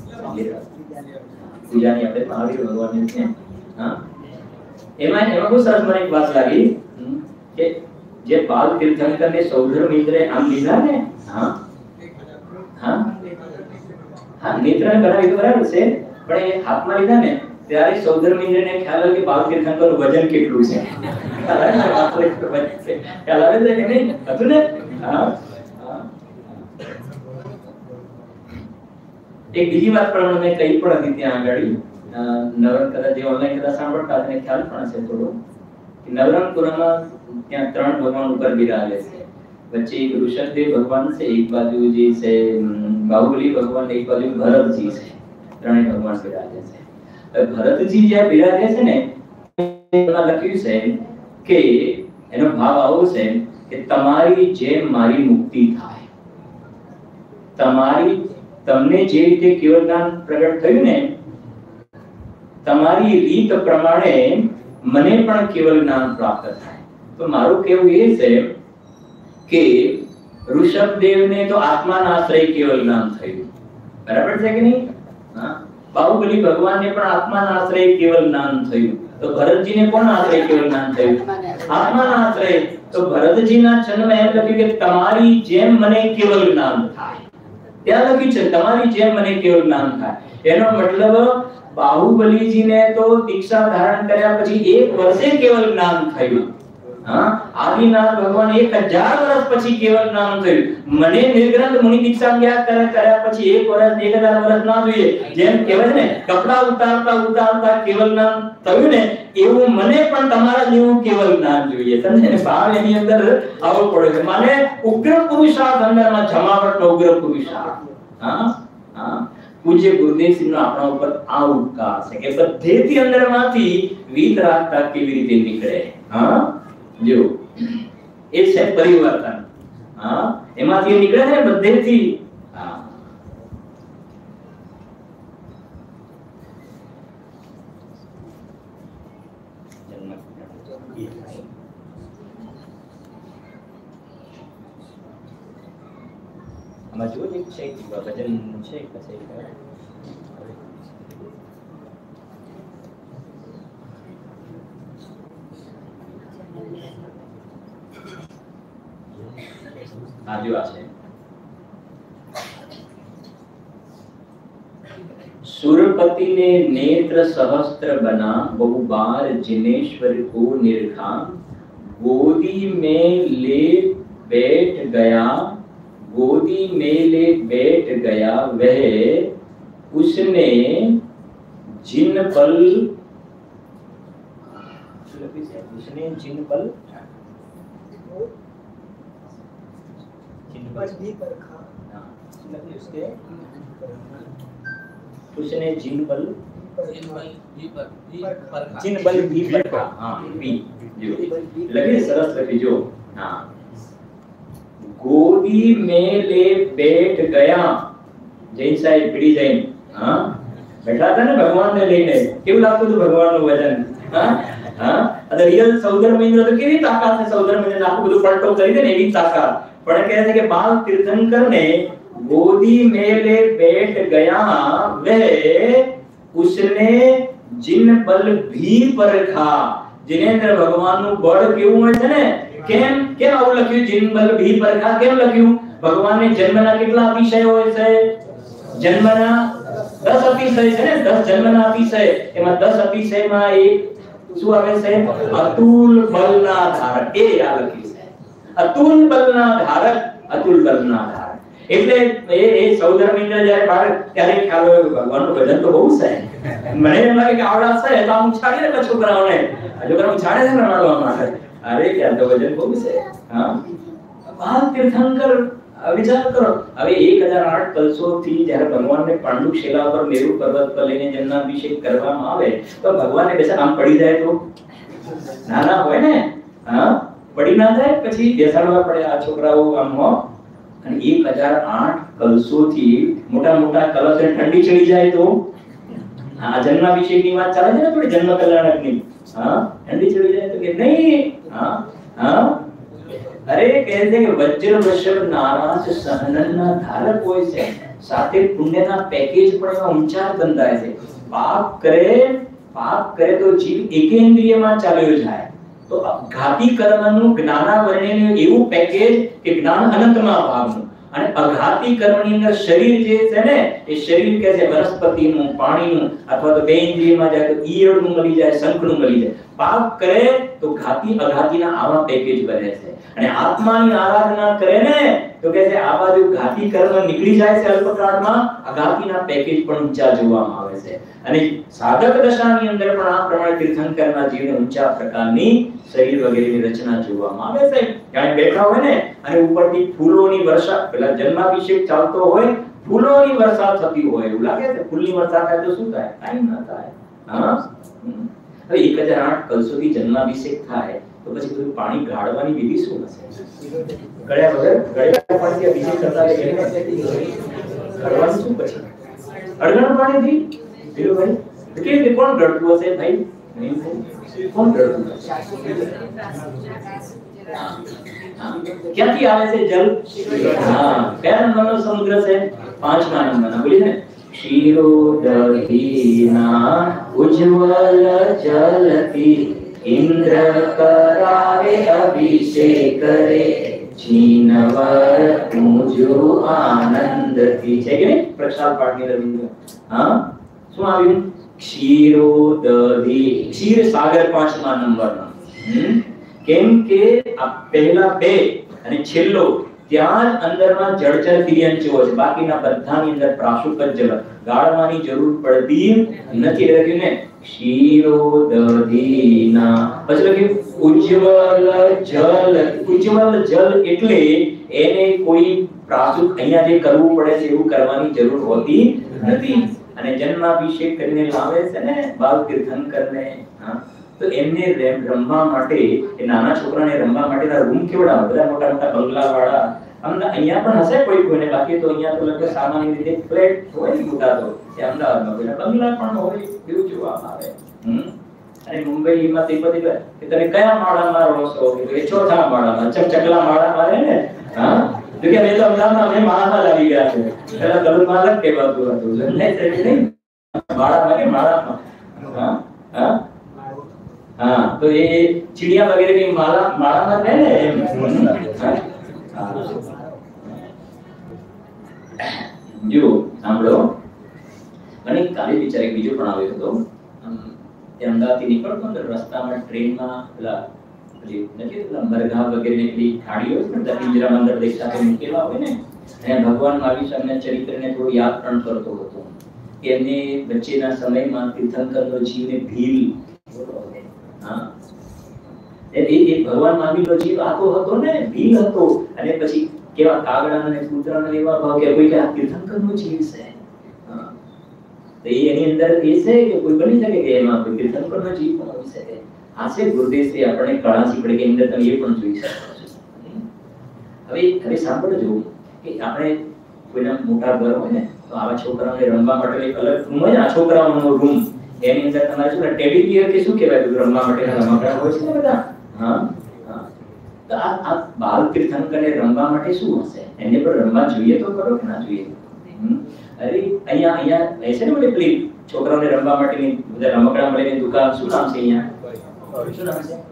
પૂજાની આપણે મહાવીર ભગવાનની છે. હા, એમાં એમાં બહુ સરસ મને એક વાત લાગી કે જે બાલ તીર્થંકરને સૌધર્મ ઇન્દ્રે આમ લીધા ને, હા હા હા નેત્રને બનાવી તો બરાબર છે, પણ એ હાથમાં લીધા ને ત્યારે સૌધર્મ ઇન્દ્રને ખ્યાલ આવ્યો કે બાલ તીર્થંકરનું વજન કેટલું છે. ખ્યાલ આવે છે કે નહીં? હતું ને? હા. એક બીજી વાત પણ મેં કહી પણ હતી ત્યાં આગળ, નવરંગ કદાચ જે ઓનલાઈન કદાચ સાંભળતા તેને ખ્યાલ પણ હશે થોડો, કે નવરંગપુરામાં ત્યાં ત્રણ ભગવાન ઉપર બિરાજે છે. વચ્ચે એક ઋષભદેવ ભગવાન છે, એક બાજુ જે છે બાહુબલી ભગવાન, એક બાજુ ભરતજી છે. ત્રણેય ભગવાન બિરાજે છે. ભરતજી જ્યાં બિરાજે છે ને, એમાં લખ્યું છે કે એનો ભાવ આવો છે કે તમારી જેમ મારી મુક્તિ થાય. તમારી તમને જે રીતે કેવળ જ્ઞાન પ્રગટ થયું ને, તમારી રીત પ્રમાણે મને પણ કેવળ જ્ઞાન પ્રાપ્ત થાય. તો મારું કહેવું એ છે કે ઋષભદેવને તો આત્માના આશ્રય કેવળ જ્ઞાન થયું, બરાબર છે કે નહીં? હા, બાહુબલી ભગવાનને પણ આત્માના આશ્રય કેવળ જ્ઞાન થયું. તો ભરતજીને કોણ આશ્રય કેવળ જ્ઞાન થયું? આત્માના આશ્રય. તો ભરતજીના જન્મ એમ લખ્યું કે તમારી જેમ મને કેવળ જ્ઞાન થાય. ત્યાં લખ્યું છે તમારી જેમ મને કેવળ જ્ઞાન થાય. એનો મતલબ બાહુબલીજીને તો દીક્ષા ધારણ કર્યા પછી એક વર્ષે કેવળ જ્ઞાન થયું. હા, આદિનાથ ભગવાન એક હજાર વર્ષ પછી કેવળ જ્ઞાન થયું. મને નિર્ગ્રંથ મુનિ દીક્ષા ગયા કર્યા પછી એક વર્ષ એક હજાર વર્ષ ના જોઈએ. જેમ કહેવાય ને કપડા ઉતારતા ઉતારતા કેવળ જ્ઞાન થયું ને, એવું મને પણ તમારા જેવું કેવળ જ્ઞાન જોઈએ. સમજે ને? ભાવ એની અંદર આવો પડે છે. માને ઉગ્ર પુરુષાર્થ અંદરમાં જમાવટનો ઉગ્ર પુરુષાર્થ. હા હા, પૂજ્ય ગુરુદેવસિંહનો આપણા ઉપર આ ઉપકાર છે કે બધેથી અંદરમાંથી વિતરાગતા કેવી રીતે નીકળે. હા, જો એ છે પરિવર્તન. હા, એમાંથી નીકળે છે બધેથી. હા, આમાં જો એક છે ભજન છે કસે आजू आसे सुरपति ने नेत्र सहस्त्र बना, बहु बार जिनेश्वर को निरखा, गोदी में ले बैठ गया, गोदी में ले बैठ गया वह, उसने जिन पल उसने जिन पल भी परखा, उसके उसने जिन बल जिन बल भी परखा. हाँ, भी जो लगे सरस लगे जो. हाँ, गोदी में ले बैठ गया. जैन साहेब पीड़ी जैन हाँ बैठा था ना भगवान ने लेने, केवल लागતું હતું ભગવાનનું વજન. હા હા, અરે રિયલ સૌદર મહિન્દ્ર તો કેવી તાકાત છે, સૌદર મહિન્દ્ર આખું બધું પલટો કરી દે ને એવી તાકાત. પણ કહે છે કે બાલ તીર્થંકર ने गोदी में ले बैठ गया वह, उसने जिन बल भी परखा. जिनेन्द्र ભગવાનનું બળ કેવું હોય છે ને, કેમ કેમ આવું લખ્યું? जिन बल भी परखा કેમ લખ્યું? ભગવાનને જન્મના કેટલા અતિશય હોય છે? જન્મના દસ અતિશય છે ને, દસ જન્મના અતિશય. એમાં દસ અતિશયમાં એક શું આવે છે? અતુલ બલના ધારક. એ યાદ લખ્યું છે, અતુલ બલના ધારક, અતુલ બલના ધારક. એટલે એ એ સૌદર મહિન્દ્ર જ્યારે બાળ ત્યારે ખ્યાલ આવ્યો ભગવાનનું ભજન તો બહુ છે. મને એમ લાગે કે આવડા છે તો આમ છાડી દે છોકરાઓને, છોકરાઓ છાડે છે ને રમાડવા માટે. અરે ક્યાં તો ભજન બહુ છે. હા, બાલ તીર્થંકર વિચાર કરો. હવે એક હજાર આઠ કલશોથી જ્યારે ભગવાનને પાંડુક શિલા પર મેરુ પર્વત પર લઈને જન્માભિષેક કરવામાં આવે તો ભગવાનને બેસા આમ પડી જાય તો નાના હોય ને, હા પડી ના જાય, પછી બેસાડવા પડે આ છોકરાઓ આમ હો. અને એક હજાર આઠ કલશોથી મોટા મોટા કલશ ઠંડી ચડી જાય તો આ જન્માભિષેકની વાત ચાલે છે ને થોડી જન્મ કલ્યાણકની. હા, ઠંડી ચડી જાય તો કે નહીં. હા હા, અરે કહે છે કે વજ્ર વૃષભ નારાજ સહનનના ધારક હોય છે, સાથે પુણ્યના પેકેજ પણ એવા ઊંચા બંધાય છે. પાપ કરે પાપ કરે તો જીવ એકેન્દ્રિયમાં ચાલ્યો જાય. તો ઘાતી કર્મનું જ્ઞાનાવરણીનું એવું પેકેજ કે જ્ઞાન અનંતમાં ભાવનું, અને અઘાતી કર્મની અંદર શરીર જે છે ને એ શરીર કે છે વનસ્પતિનું, પાણીનું, અથવા તો બે ઇન્દ્રિયમાં જાય તો ઈયળનું મળી જાય, શંખનું મળી જાય. પાપ કરે તો ઘાતી અઘાતીના આવા પેકેજ બને છે. અને આત્માની આરાધના કરે ને તો કે છે આ બાજુ ઘાતી કર્મ નીકળી જાય છે અલ્પકાળમાં, અઘાતીના પેકેજ પણ ઊંચા જોવામાં આવે છે. અને સાધક દશાની અંદર પણ આ પ્રમાણે તીર્થંકરના જીવને ઊંચા પ્રકારની શરીર વગેરેની રચના જોવામાં આવે છે. ક્યાંય બેઠા હોય ને અને ઉપરથી ફૂલોની વર્ષા, પેલા જન્માભિષેક ચાલતો હોય, ફૂલોની વર્ષા થતી હોય એવું લાગે છે. ફૂલની વર્ષા થાય તો શું થાય? કાઈ ના થાય. હા, હવે એક હજાર આઠ કલશોથી જન્માભિષેક થાય તો તો પછી બધું પાણી ગાળવાની વિધિ શું હશે? ગળ્યા વગર ગળ્યા પાણીથી અભિષેક કરતા હોય ગળવાનું શું પછી? અડગણ પાણીથી ધીરુભાઈ તો કેવી રીતે કોણ ગળતું હશે ભાઈ? નહીં ભાઈ કોણ ગળતું હશે? ક્યાંથી આવે છે જલ? હા, કયા નંબરનો સમુદ્ર છે? પાંચમા નંબરના. બોલી ને, ક્ષીરોદધીના ઉજ્જવલ જલથી ઇન્દ્ર કરાવે અભિષેક કરે જીનવર મુજો આનંદથી. છે કે નહીં? પ્રક્ષાલ પાઠની રવિન્દ્ર. હા, શું આવ્યું? ક્ષીરોદધી, ક્ષીર સાગર પાંચમા નંબરનો. હમ કેમ કે આ પહેલા બે અને છેલ્લો ત્યાં જ અંદરમાં જળચર તિર્યંચો છે, બાકીના બધાની અંદર પ્રાશુક જ જલ, ગાળવાની જરૂર પડતી નથી. લખ્યું ને ક્ષીરોદધીના, પછી લખ્યું ઉજ્જવલ જલ. ઉજ્જવલ જલ એટલે એને કોઈ પ્રાશુક અહીંયા જે કરવું પડે છે એવું કરવાની જરૂર હોતી નથી. અને જન્માભિષેક કરીને લાવે છે ને બાલ તીર્થંકરને, હા, તો એમને રમવા માટે, એ નાના છોકરાને રમવા માટેના રૂમ કેવડા બધા મોટા મોટા બંગલા વાળા. અમને અહીંયા પણ હશે કોઈ કોઈને, બાકી તો અહીંયા તો લગભગ સામાન્ય રીતે ફ્લેટ હોય ને મોટા, તો એ અમદાવાદમાં પેલા બંગલા પણ હોય એવું જોવામાં આવે. હમ અને મુંબઈમાં તે બધી કે તમે કયા માળામાં રહો છો? કે એ ચોથા માળામાં, ચકચકલા માળામાં રહે ને. હા, જો કે મેં તો અમદાવાદમાં અમે માળામાં લાવી ગયા છે. પેલા ગલુમાં અલગ કહેવાતું હતું, નહીં માળામાં કે માળામાં. હા હા હા, તો એ ચીડિયા વગેરે ની માળા માળામાં રહે ને એમ. જો સાંભળો, અને કાલે વિચાર એક બીજો પણ આવ્યો હતો. તે અમદાવાદથી નીકળતો ને રસ્તામાં ટ્રેનમાં પેલા પેલી નથી પેલા મરઘા વગેરે ની પેલી થાળીઓ છે ને, પિંજરામાં અંદર દેખાતે મૂકેલા હોય ને, અને ભગવાન મહાવીર સ્વામીના ચરિત્રને થોડું યાદ પણ કરતો હતો કે એમને વચ્ચેના સમયમાં તીર્થંકરનો જીવને ભીલ, હા, એ એ ભગવાન મહાવીરનો જીવ આખો હતો ને, ભીલ હતો. અને પછી કેવા કાગડા અને કૂતરાના એવા ભાવ કે કોઈ કે આ તીર્થંકરનો જીવ છે. હા, તો એની અંદર એ છે કે કોઈ બની શકે કે એમાં કોઈ તીર્થંકરનો જીવ પણ હોઈ શકે. આ છે ગુરુદેવશ્રી આપણે કળા શીખડે કે અંદર તમે એ પણ જોઈ શકો છો. હવે હવે સાંભળજો કે આપણે કોઈના મોટા ઘર હોય ને, તો આવા છોકરાઓને રમવા માટે એક અલગ રૂમ હોય ને, આ છોકરાઓનો રૂમ, એની અંદર તમારે શું ટેડી બિયર કે શું કહેવાય રમવા માટેના રમકડા હોય છે ને બધા. હા હા, તો આ આ બાલ તીર્થંકરને રમવા માટે શું હશે? એને પણ રમવા જોઈએ તો ખરો કે ના જોઈએ? અરે અહીંયા અહીંયા એ છે ને મને પેલી છોકરાઓને રમવા માટેની બધા રમકડા મળેની દુકાન, શું નામ છે અહીંયા? શું નામ છે?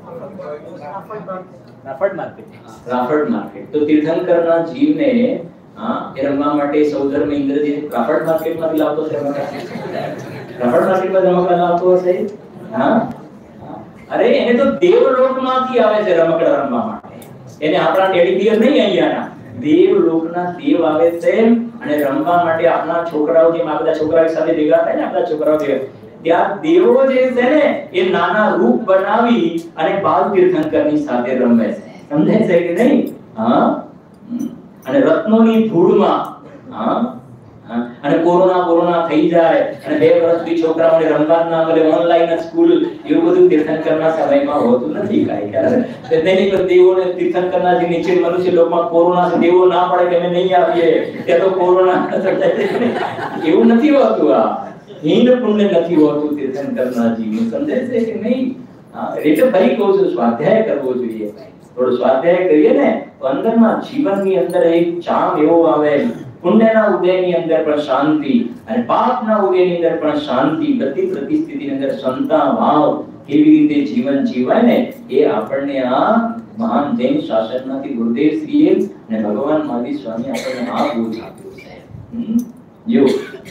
રાફડ માર્કેટ. રાફડ માર્કેટ. તો તીર્થંકરના જીવને હા એ રમવા માટે સૌધર્મ ઇન્દ્રજી રાફડ માર્કેટમાંથી લાવતો છે રમકડા. રાફડ માર્કેટમાં રમકડા લાવતો હશે. હા, અરે એને તો દેવલોકમાંથી આવે છે રમકડા રમવા માટે. એને આપણા ટેડી બિયર નહીં અહીંયાના, દેવલોકના દેવ આવે છે અને રમવા માટે આપણા છોકરાઓ, જેમ આ બધા છોકરાઓ સાથે ભેગા થાય ને, આપણા છોકરાઓ ભેગા, ત્યાં દેવો જે છે ને એ નાના રૂપ બનાવી અને બાલ તીર્થંકરની સાથે રમે છે. સમજાય છે કે નહીં? હા, અને રત્નોની ધૂળમાં, હા, અને કોરોના કોરોના થઈ જાય અને બે વર્ષથી છોકરાઓને રમવા ના મળે, ઓનલાઈન સ્કૂલ, એવું બધું તીર્થંકરના સમયમાં હોતું નથી કાઈ. કારણ તેની પર દેવોને તીર્થંકરના જે નીચે મનુષ્ય લોકમાં કોરોના છે, દેવો ના પડે કે અમે નહીં આવીએ, તે તો કોરોના એવું નથી હોતું. આ હિંદ પુણ્ય નથી હોતું તીર્થંકરના જીવન. સમજાય છે કે નહીં? હા, એટલે ફરી કહું છું, સ્વાધ્યાય કરવો જોઈએ. થોડો સ્વાધ્યાય કરીએ ને તો અંદરમાં જીવનની અંદર એક ચામ એવો આવે, પુણ્યના ઉદયની અંદર પણ શાંતિ અને પાપના ઉદયની અંદર પણ શાંતિ, બધી પરિસ્થિતિની અંદર ક્ષમતા ભાવ કેવી રીતે જીવન જીવાય ને, એ આપણને આ મહાન જૈન શાસનમાંથી ગુરુદેવ શ્રીએ અને ભગવાન મહાવીર સ્વામી આપણને આ બોધ આપ્યો છે. જો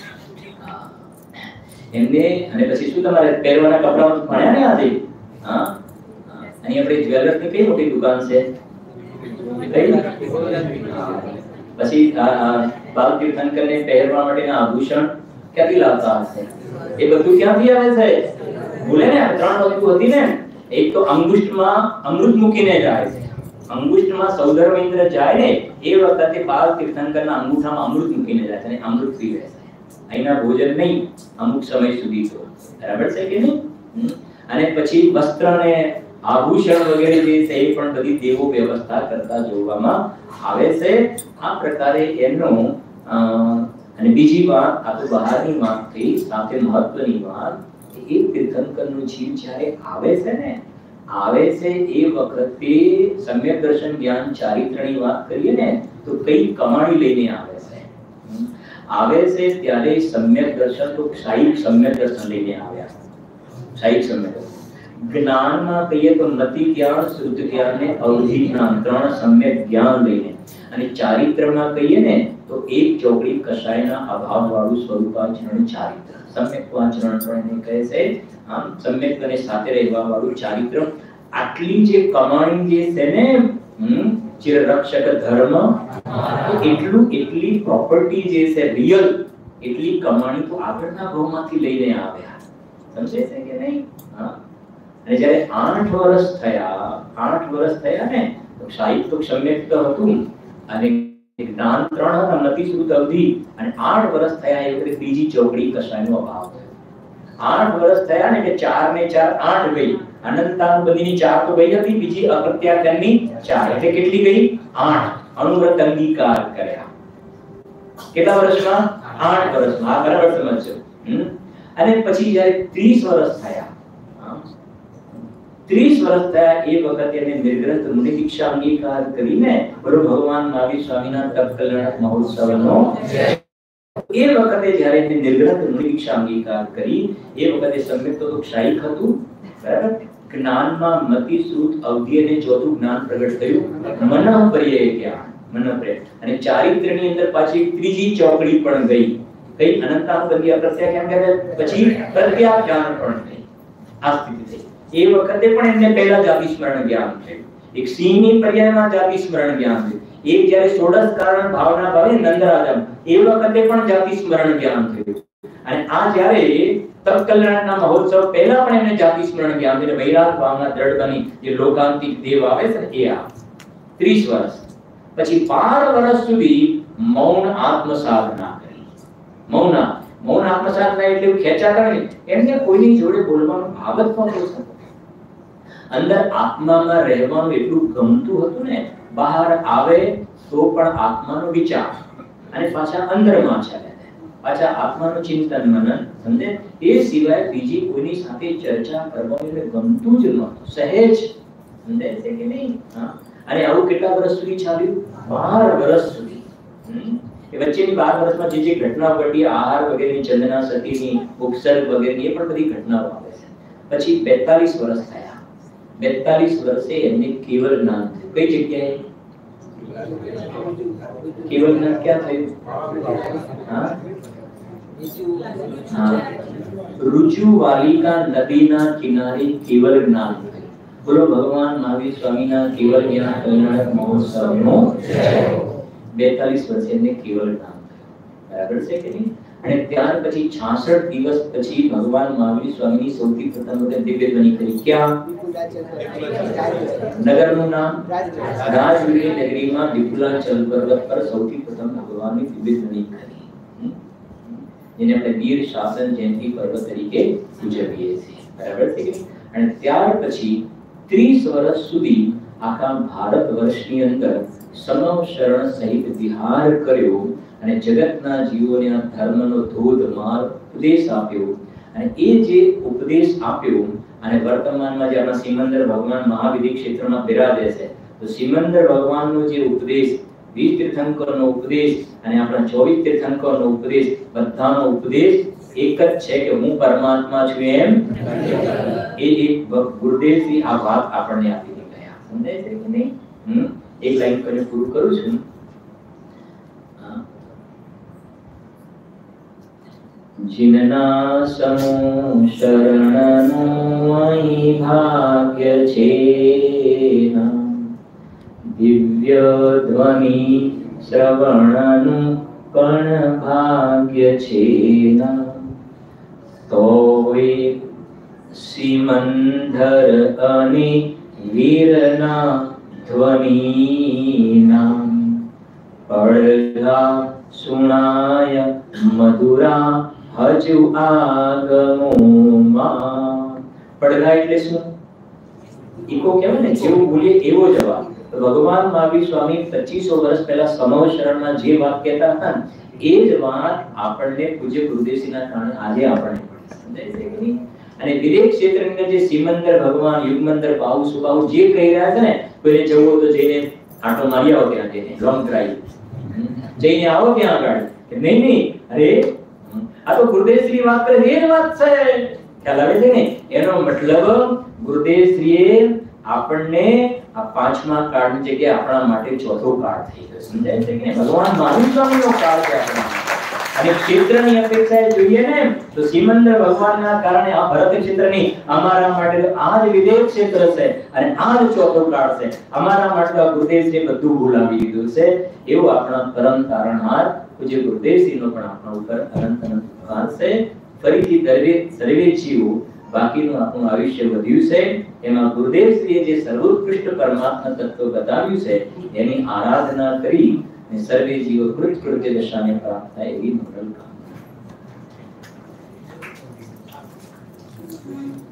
એમને, અને પછી શું તમારે પહેરવાના કપડાઓ ભણ્યા ને આજે? હા, અહીં આપણે જ્વેલર્સ ની કઈ મોટી દુકાન છે? પછી બાલ તીર્થંકરને પહેરવા માટેના આભૂષણ ક્યાંથી લાવતા હશે? એ બધું ક્યાંથી આવે છે? ભૂલે ને ત્રણ વસ્તુ હતી ને, એક તો અંગુષ્ઠમાં અમૃત મૂકીને જાય છે. અંગુષ્ઠમાં સૌધર્મ ઇન્દ્ર જાય ને એ વખતે બાલ તીર્થંકરના અંગૂઠામાં અમૃત મૂકીને જાય છે અને અમૃત પીવે છે. અહીંના ભોજન નહીં, અમુક સમય સુધી તો. બરાબર છે કે નહીં? અને પછી વસ્ત્રને આભૂષણ વગેરે જે છે એ પણ બધી દેવો વ્યવસ્થા કરતા જોવામાં આવે છે. આ પ્રકારે એનો અને બીજી વાત આ તો બહારની વાત થઈ, સાથે મહત્વની વાત એક તીર્થંકરનો જીવ જ્યારે આવે છે ને આવે છે એ વખતે સમ્યક દર્શન જ્ઞાન ચારિત્રની વાત કરીએ ને તો કઈ કમાણી લઈને આવે છે. આવે છે ત્યારે સમ્યક દર્શન તો ક્ષાયિક સમ્યક દર્શન લઈને આવ્યા. ક્ષાયિક સમ્યક જ્ઞાનમાં કહીએ તો મતિ જ્ઞાન, શુદ્ધ જ્ઞાન ને અવધિ જ્ઞાન, ત્રણ સમ્યક જ્ઞાન લઈને. અને ચારિત્રમાં કહીએ ને તો એક ચોકડી કષાયના અભાવ વાળું સ્વરૂપાચરણ ચારિત્ર, સમ્યક આચરણ પણ એને કહે છે. આમ સમ્યક અને સાથે રહેવા વાળું ચારિત્ર. આટલી જે કમાણી જે છે ને ચિરરક્ષક ધર્મ, એટલું એટલી પ્રોપર્ટી જે છે રિયલ, એટલી કમાણી તો આગળના ભાવમાંથી લઈને આવ્યા. સમજે છે કે નહીં? હા. અને જ્યારે આઠ વર્ષ થયા આઠ વર્ષ થયા ને તો સાહિત્ય તો સમ્યક તો હતું અને જ્ઞાન ત્રણ હતા, મતિ શુદ્ધ અવધિ. અને આઠ વર્ષ થયા એ વખતે ત્રીજી ચોકડી કષાયનો અભાવ થયો. આઠ વર્ષ થયા ને એટલે ચાર ને ચાર આઠ ગઈ. અનંતાનુબંધીની ચાર તો ગઈ હતી, બીજી અપ્રત્યાખ્યાનની ચાર, એટલે કેટલી ગઈ? આઠ. અનુવ્રત અંગીકાર કર્યા. કેટલા વર્ષમાં? આઠ વર્ષમાં. આ બરાબર સમજજો. અને પછી જ્યારે ત્રીસ વર્ષ થયા ત્રીસ વર્ષ થયા એ વખતે એને નિર્ગ્રંથ મુનિ દીક્ષા અંગીકાર કરીને બોલો ભગવાન મહાવીર સ્વામીના તપ કલ્યાણક મહોત્સવનો એ વખતે જ્યારે એને નિર્ગ્રંથ મુનિ દીક્ષા અંગીકાર કરી એ વખતે સમ્યક તો ક્ષાયિક હતું, બરાબર. જ્ઞાનમાં મતિ શુદ્ધ અવધિ અને ચોથું જ્ઞાન પ્રગટ થયું, મનઃપર્યય જ્ઞાન, મનઃપર્યય. અને ચારિત્ર્યની અંદર પાછી ત્રીજી ચોકડી પણ ગઈ. કઈ? અનંતાનુબંધી અપ્રત્યાખ્યાન કહે, પછી પ્રત્યાખ્યાન પણ થઈ. આ સ્થિતિ થઈ. એ વખતે પણ એમને પહેલા જાતિ સ્મરણ જ્ઞાન થયું. એક સિંહની પર્યાયમાં જાતિ સ્મરણ જ્ઞાન થયું. એક જ્યારે ષોડશ કારણ ભાવના ભાવે નંદરાજમ એ વખતે પણ જાતિ સ્મરણ જ્ઞાન થયું. અને આ જ્યારે તપ કલ્યાણના મહોત્સવ પહેલા પણ એમને જાતિ સ્મરણ જ્ઞાન થયું. વૈરાગ ભાવના દ્રઢ બની જે લોકાંતિક દેવ આવે છે ને એ આ ત્રીસ વર્ષ પછી બાર વર્ષ સુધી મૌન આત્મ સાધના કરી. મૌન મૌન આત્મ સાધના એટલે ખેંચા કરે એમને કોઈની જોડે બોલવાનો ભાવ જ નહોતો. અંદર આત્મામાં રહેવાનું એટલું ગમતું હતું ને, બહાર આવે તો પણ આત્માનો વિચાર અને પાછા અંદરમાં ચાલે, પાછા આત્માનું ચિંતન મનન. સમજે? એ સિવાય બીજી કોઈની સાથે ચર્ચા કરવાનું એને ગમતું જ નહોતું, સહેજ. સમજે છે કે નહીં? હા. અને આવું કેટલા વર્ષ સુધી ચાલ્યું? બાર વર્ષ સુધી. એ વચ્ચેની બાર વર્ષમાં જે જે ઘટનાઓ ઘટી, આહાર વગેરેની, ચંદના સતીની, ઉપસર્ગ વગેરેની, એ પણ બધી ઘટનાઓ આવે છે. પછી બેતાલીસ વર્ષ થયા. બેતાલીસ વર્ષે એમને કેવલ જ્ઞાન થયું. કઈ જગ્યાએ કેવલ જ્ઞાન ક્યાં થયું? હા, હા, રુજુવાલિકા નદીના કિનારે કેવલ જ્ઞાન થયું. બોલો ભગવાન મહાવીર સ્વામીના કેવલ જ્ઞાન કલ્યાણક મહોત્સવનો બેતાલીસ વર્ષે એમને કેવલ જ્ઞાન થયું. બરાબર છે કે નહીં? અને ત્યાર પછી છાસઠ દિવસ પછી ભગવાન મહાવીર સ્વામીની સૌથી પ્રથમ વખત દિવ્ય ધ્વનિ કરી. ક્યાં? નગરનું નામ રાજવીરી નગરીમાં વિપુલાચલ પર્વત પર સૌથી પ્રથમ ભગવાનની દિવ્ય ધ્વનિ કરી, જેને આપણે વીર શાસન જયંતિ પર્વ તરીકે ઉજવીએ છીએ. બરાબર છે. અને ત્યાર પછી ત્રીસ વર્ષ સુધી આખા ભારત વર્ષની અંદર સમવ શરણ સહિત વિહાર કર્યો અને જગતના જીવોને આ ધર્મનો ધોધમાર ઉપદેશ આપ્યો. અને એ જે ઉપદેશ આપ્યો અને વર્તમાનમાં જે આપણા સિમંદર ભગવાન મહાવિધિ ક્ષેત્રમાં બિરાજે છે, તો સિમંદર ભગવાનનો જે ઉપદેશ, વીસ તીર્થંકરનો ઉપદેશ અને આપણા ચોવીસ તીર્થંકરનો ઉપદેશ, બધાનો ઉપદેશ એક જ છે કે હું પરમાત્મા છું એમ. એ એક ગુરુદેવજી આ વાત આપણને આપી ગયા. સમજાય છે કે નહીં? હમ એક લાઈન કરીને પૂરું કરું છું. જીનના સમૂહ શરણનું અહીં ભાગ્ય છે, દિવ્ય ધ્વનિ શ્રવણનું પણ ભાગ્ય છે. તોય સિમંદર અને વીરના ધ્વનિના પડઘા સુણાય મધુરા હજુ આગમોમાં. પડઘા એટલે શું? ઈકો કહેવાય ને, જેવું બોલીએ એવો જવાબ. તો ભગવાન મહાવીર સ્વામી પચીસો વર્ષ પહેલા સમવ શરણમાં જે વાત કહેતા હતા ને, એ જ વાત આપણને પૂજ્ય ગુરુદેવજીના કારણે આજે આપણને સમજાય છે કે નહીં? અને વિદેશ ક્ષેત્રની અંદર જે સિમંદર ભગવાન યુગમંદર બાહુ સુબાહુ જે કહી રહ્યા છે ને, કોઈને જવું હોય તો જઈને આટો મારી આવો ત્યાં જઈને, લોંગ ડ્રાઈવ જઈને આવો ત્યાં આગળ. નહીં નહીં, અરે આ તો ગુરુદેવશ્રી વાત કરે એ જ વાત છે. ખ્યાલ આવે છે ને? એનો મતલબ ગુરુદેવશ્રીએ આપણને આ પાંચમા કાર્ડની જગ્યાએ આપણા માટે ચોથો કાર્ડ થઈ ગયો. સમજાય છે કે ભગવાન મહાવીર સ્વામીનો કાર્ડ છે આપણા. અને ક્ષેત્રની અપેક્ષાએ જોઈએ ને તો સિમંદર ભગવાનના કારણે આ ભરત ક્ષેત્રની અમારા માટે તો આ જ વિદેશ ક્ષેત્ર છે અને આ જ ચોથો કાર્ડ છે. અમારા માટે આ ગુરુદેવશ્રીએ બધું બોલાવી દીધું છે. એવું આપણા પરમ તારણહાર પૂજ્ય ગુરુદેવશ્રીનો પણ આપણા ઉપર અનંત અનંત આભાર છે. ફરીથી દરેક સર્વે જીવો બાકીનું આપણું આયુષ્ય વધ્યું છે એમાં ગુરુદેવશ્રીએ જે સર્વોત્કૃષ્ટ પરમાત્મા તત્વ બતાવ્યું છે એની આરાધના કરી અને સર્વે જીવો કૃતકૃત્ય દશાને પ્રાપ્ત થાય એવી મંગલ કામના.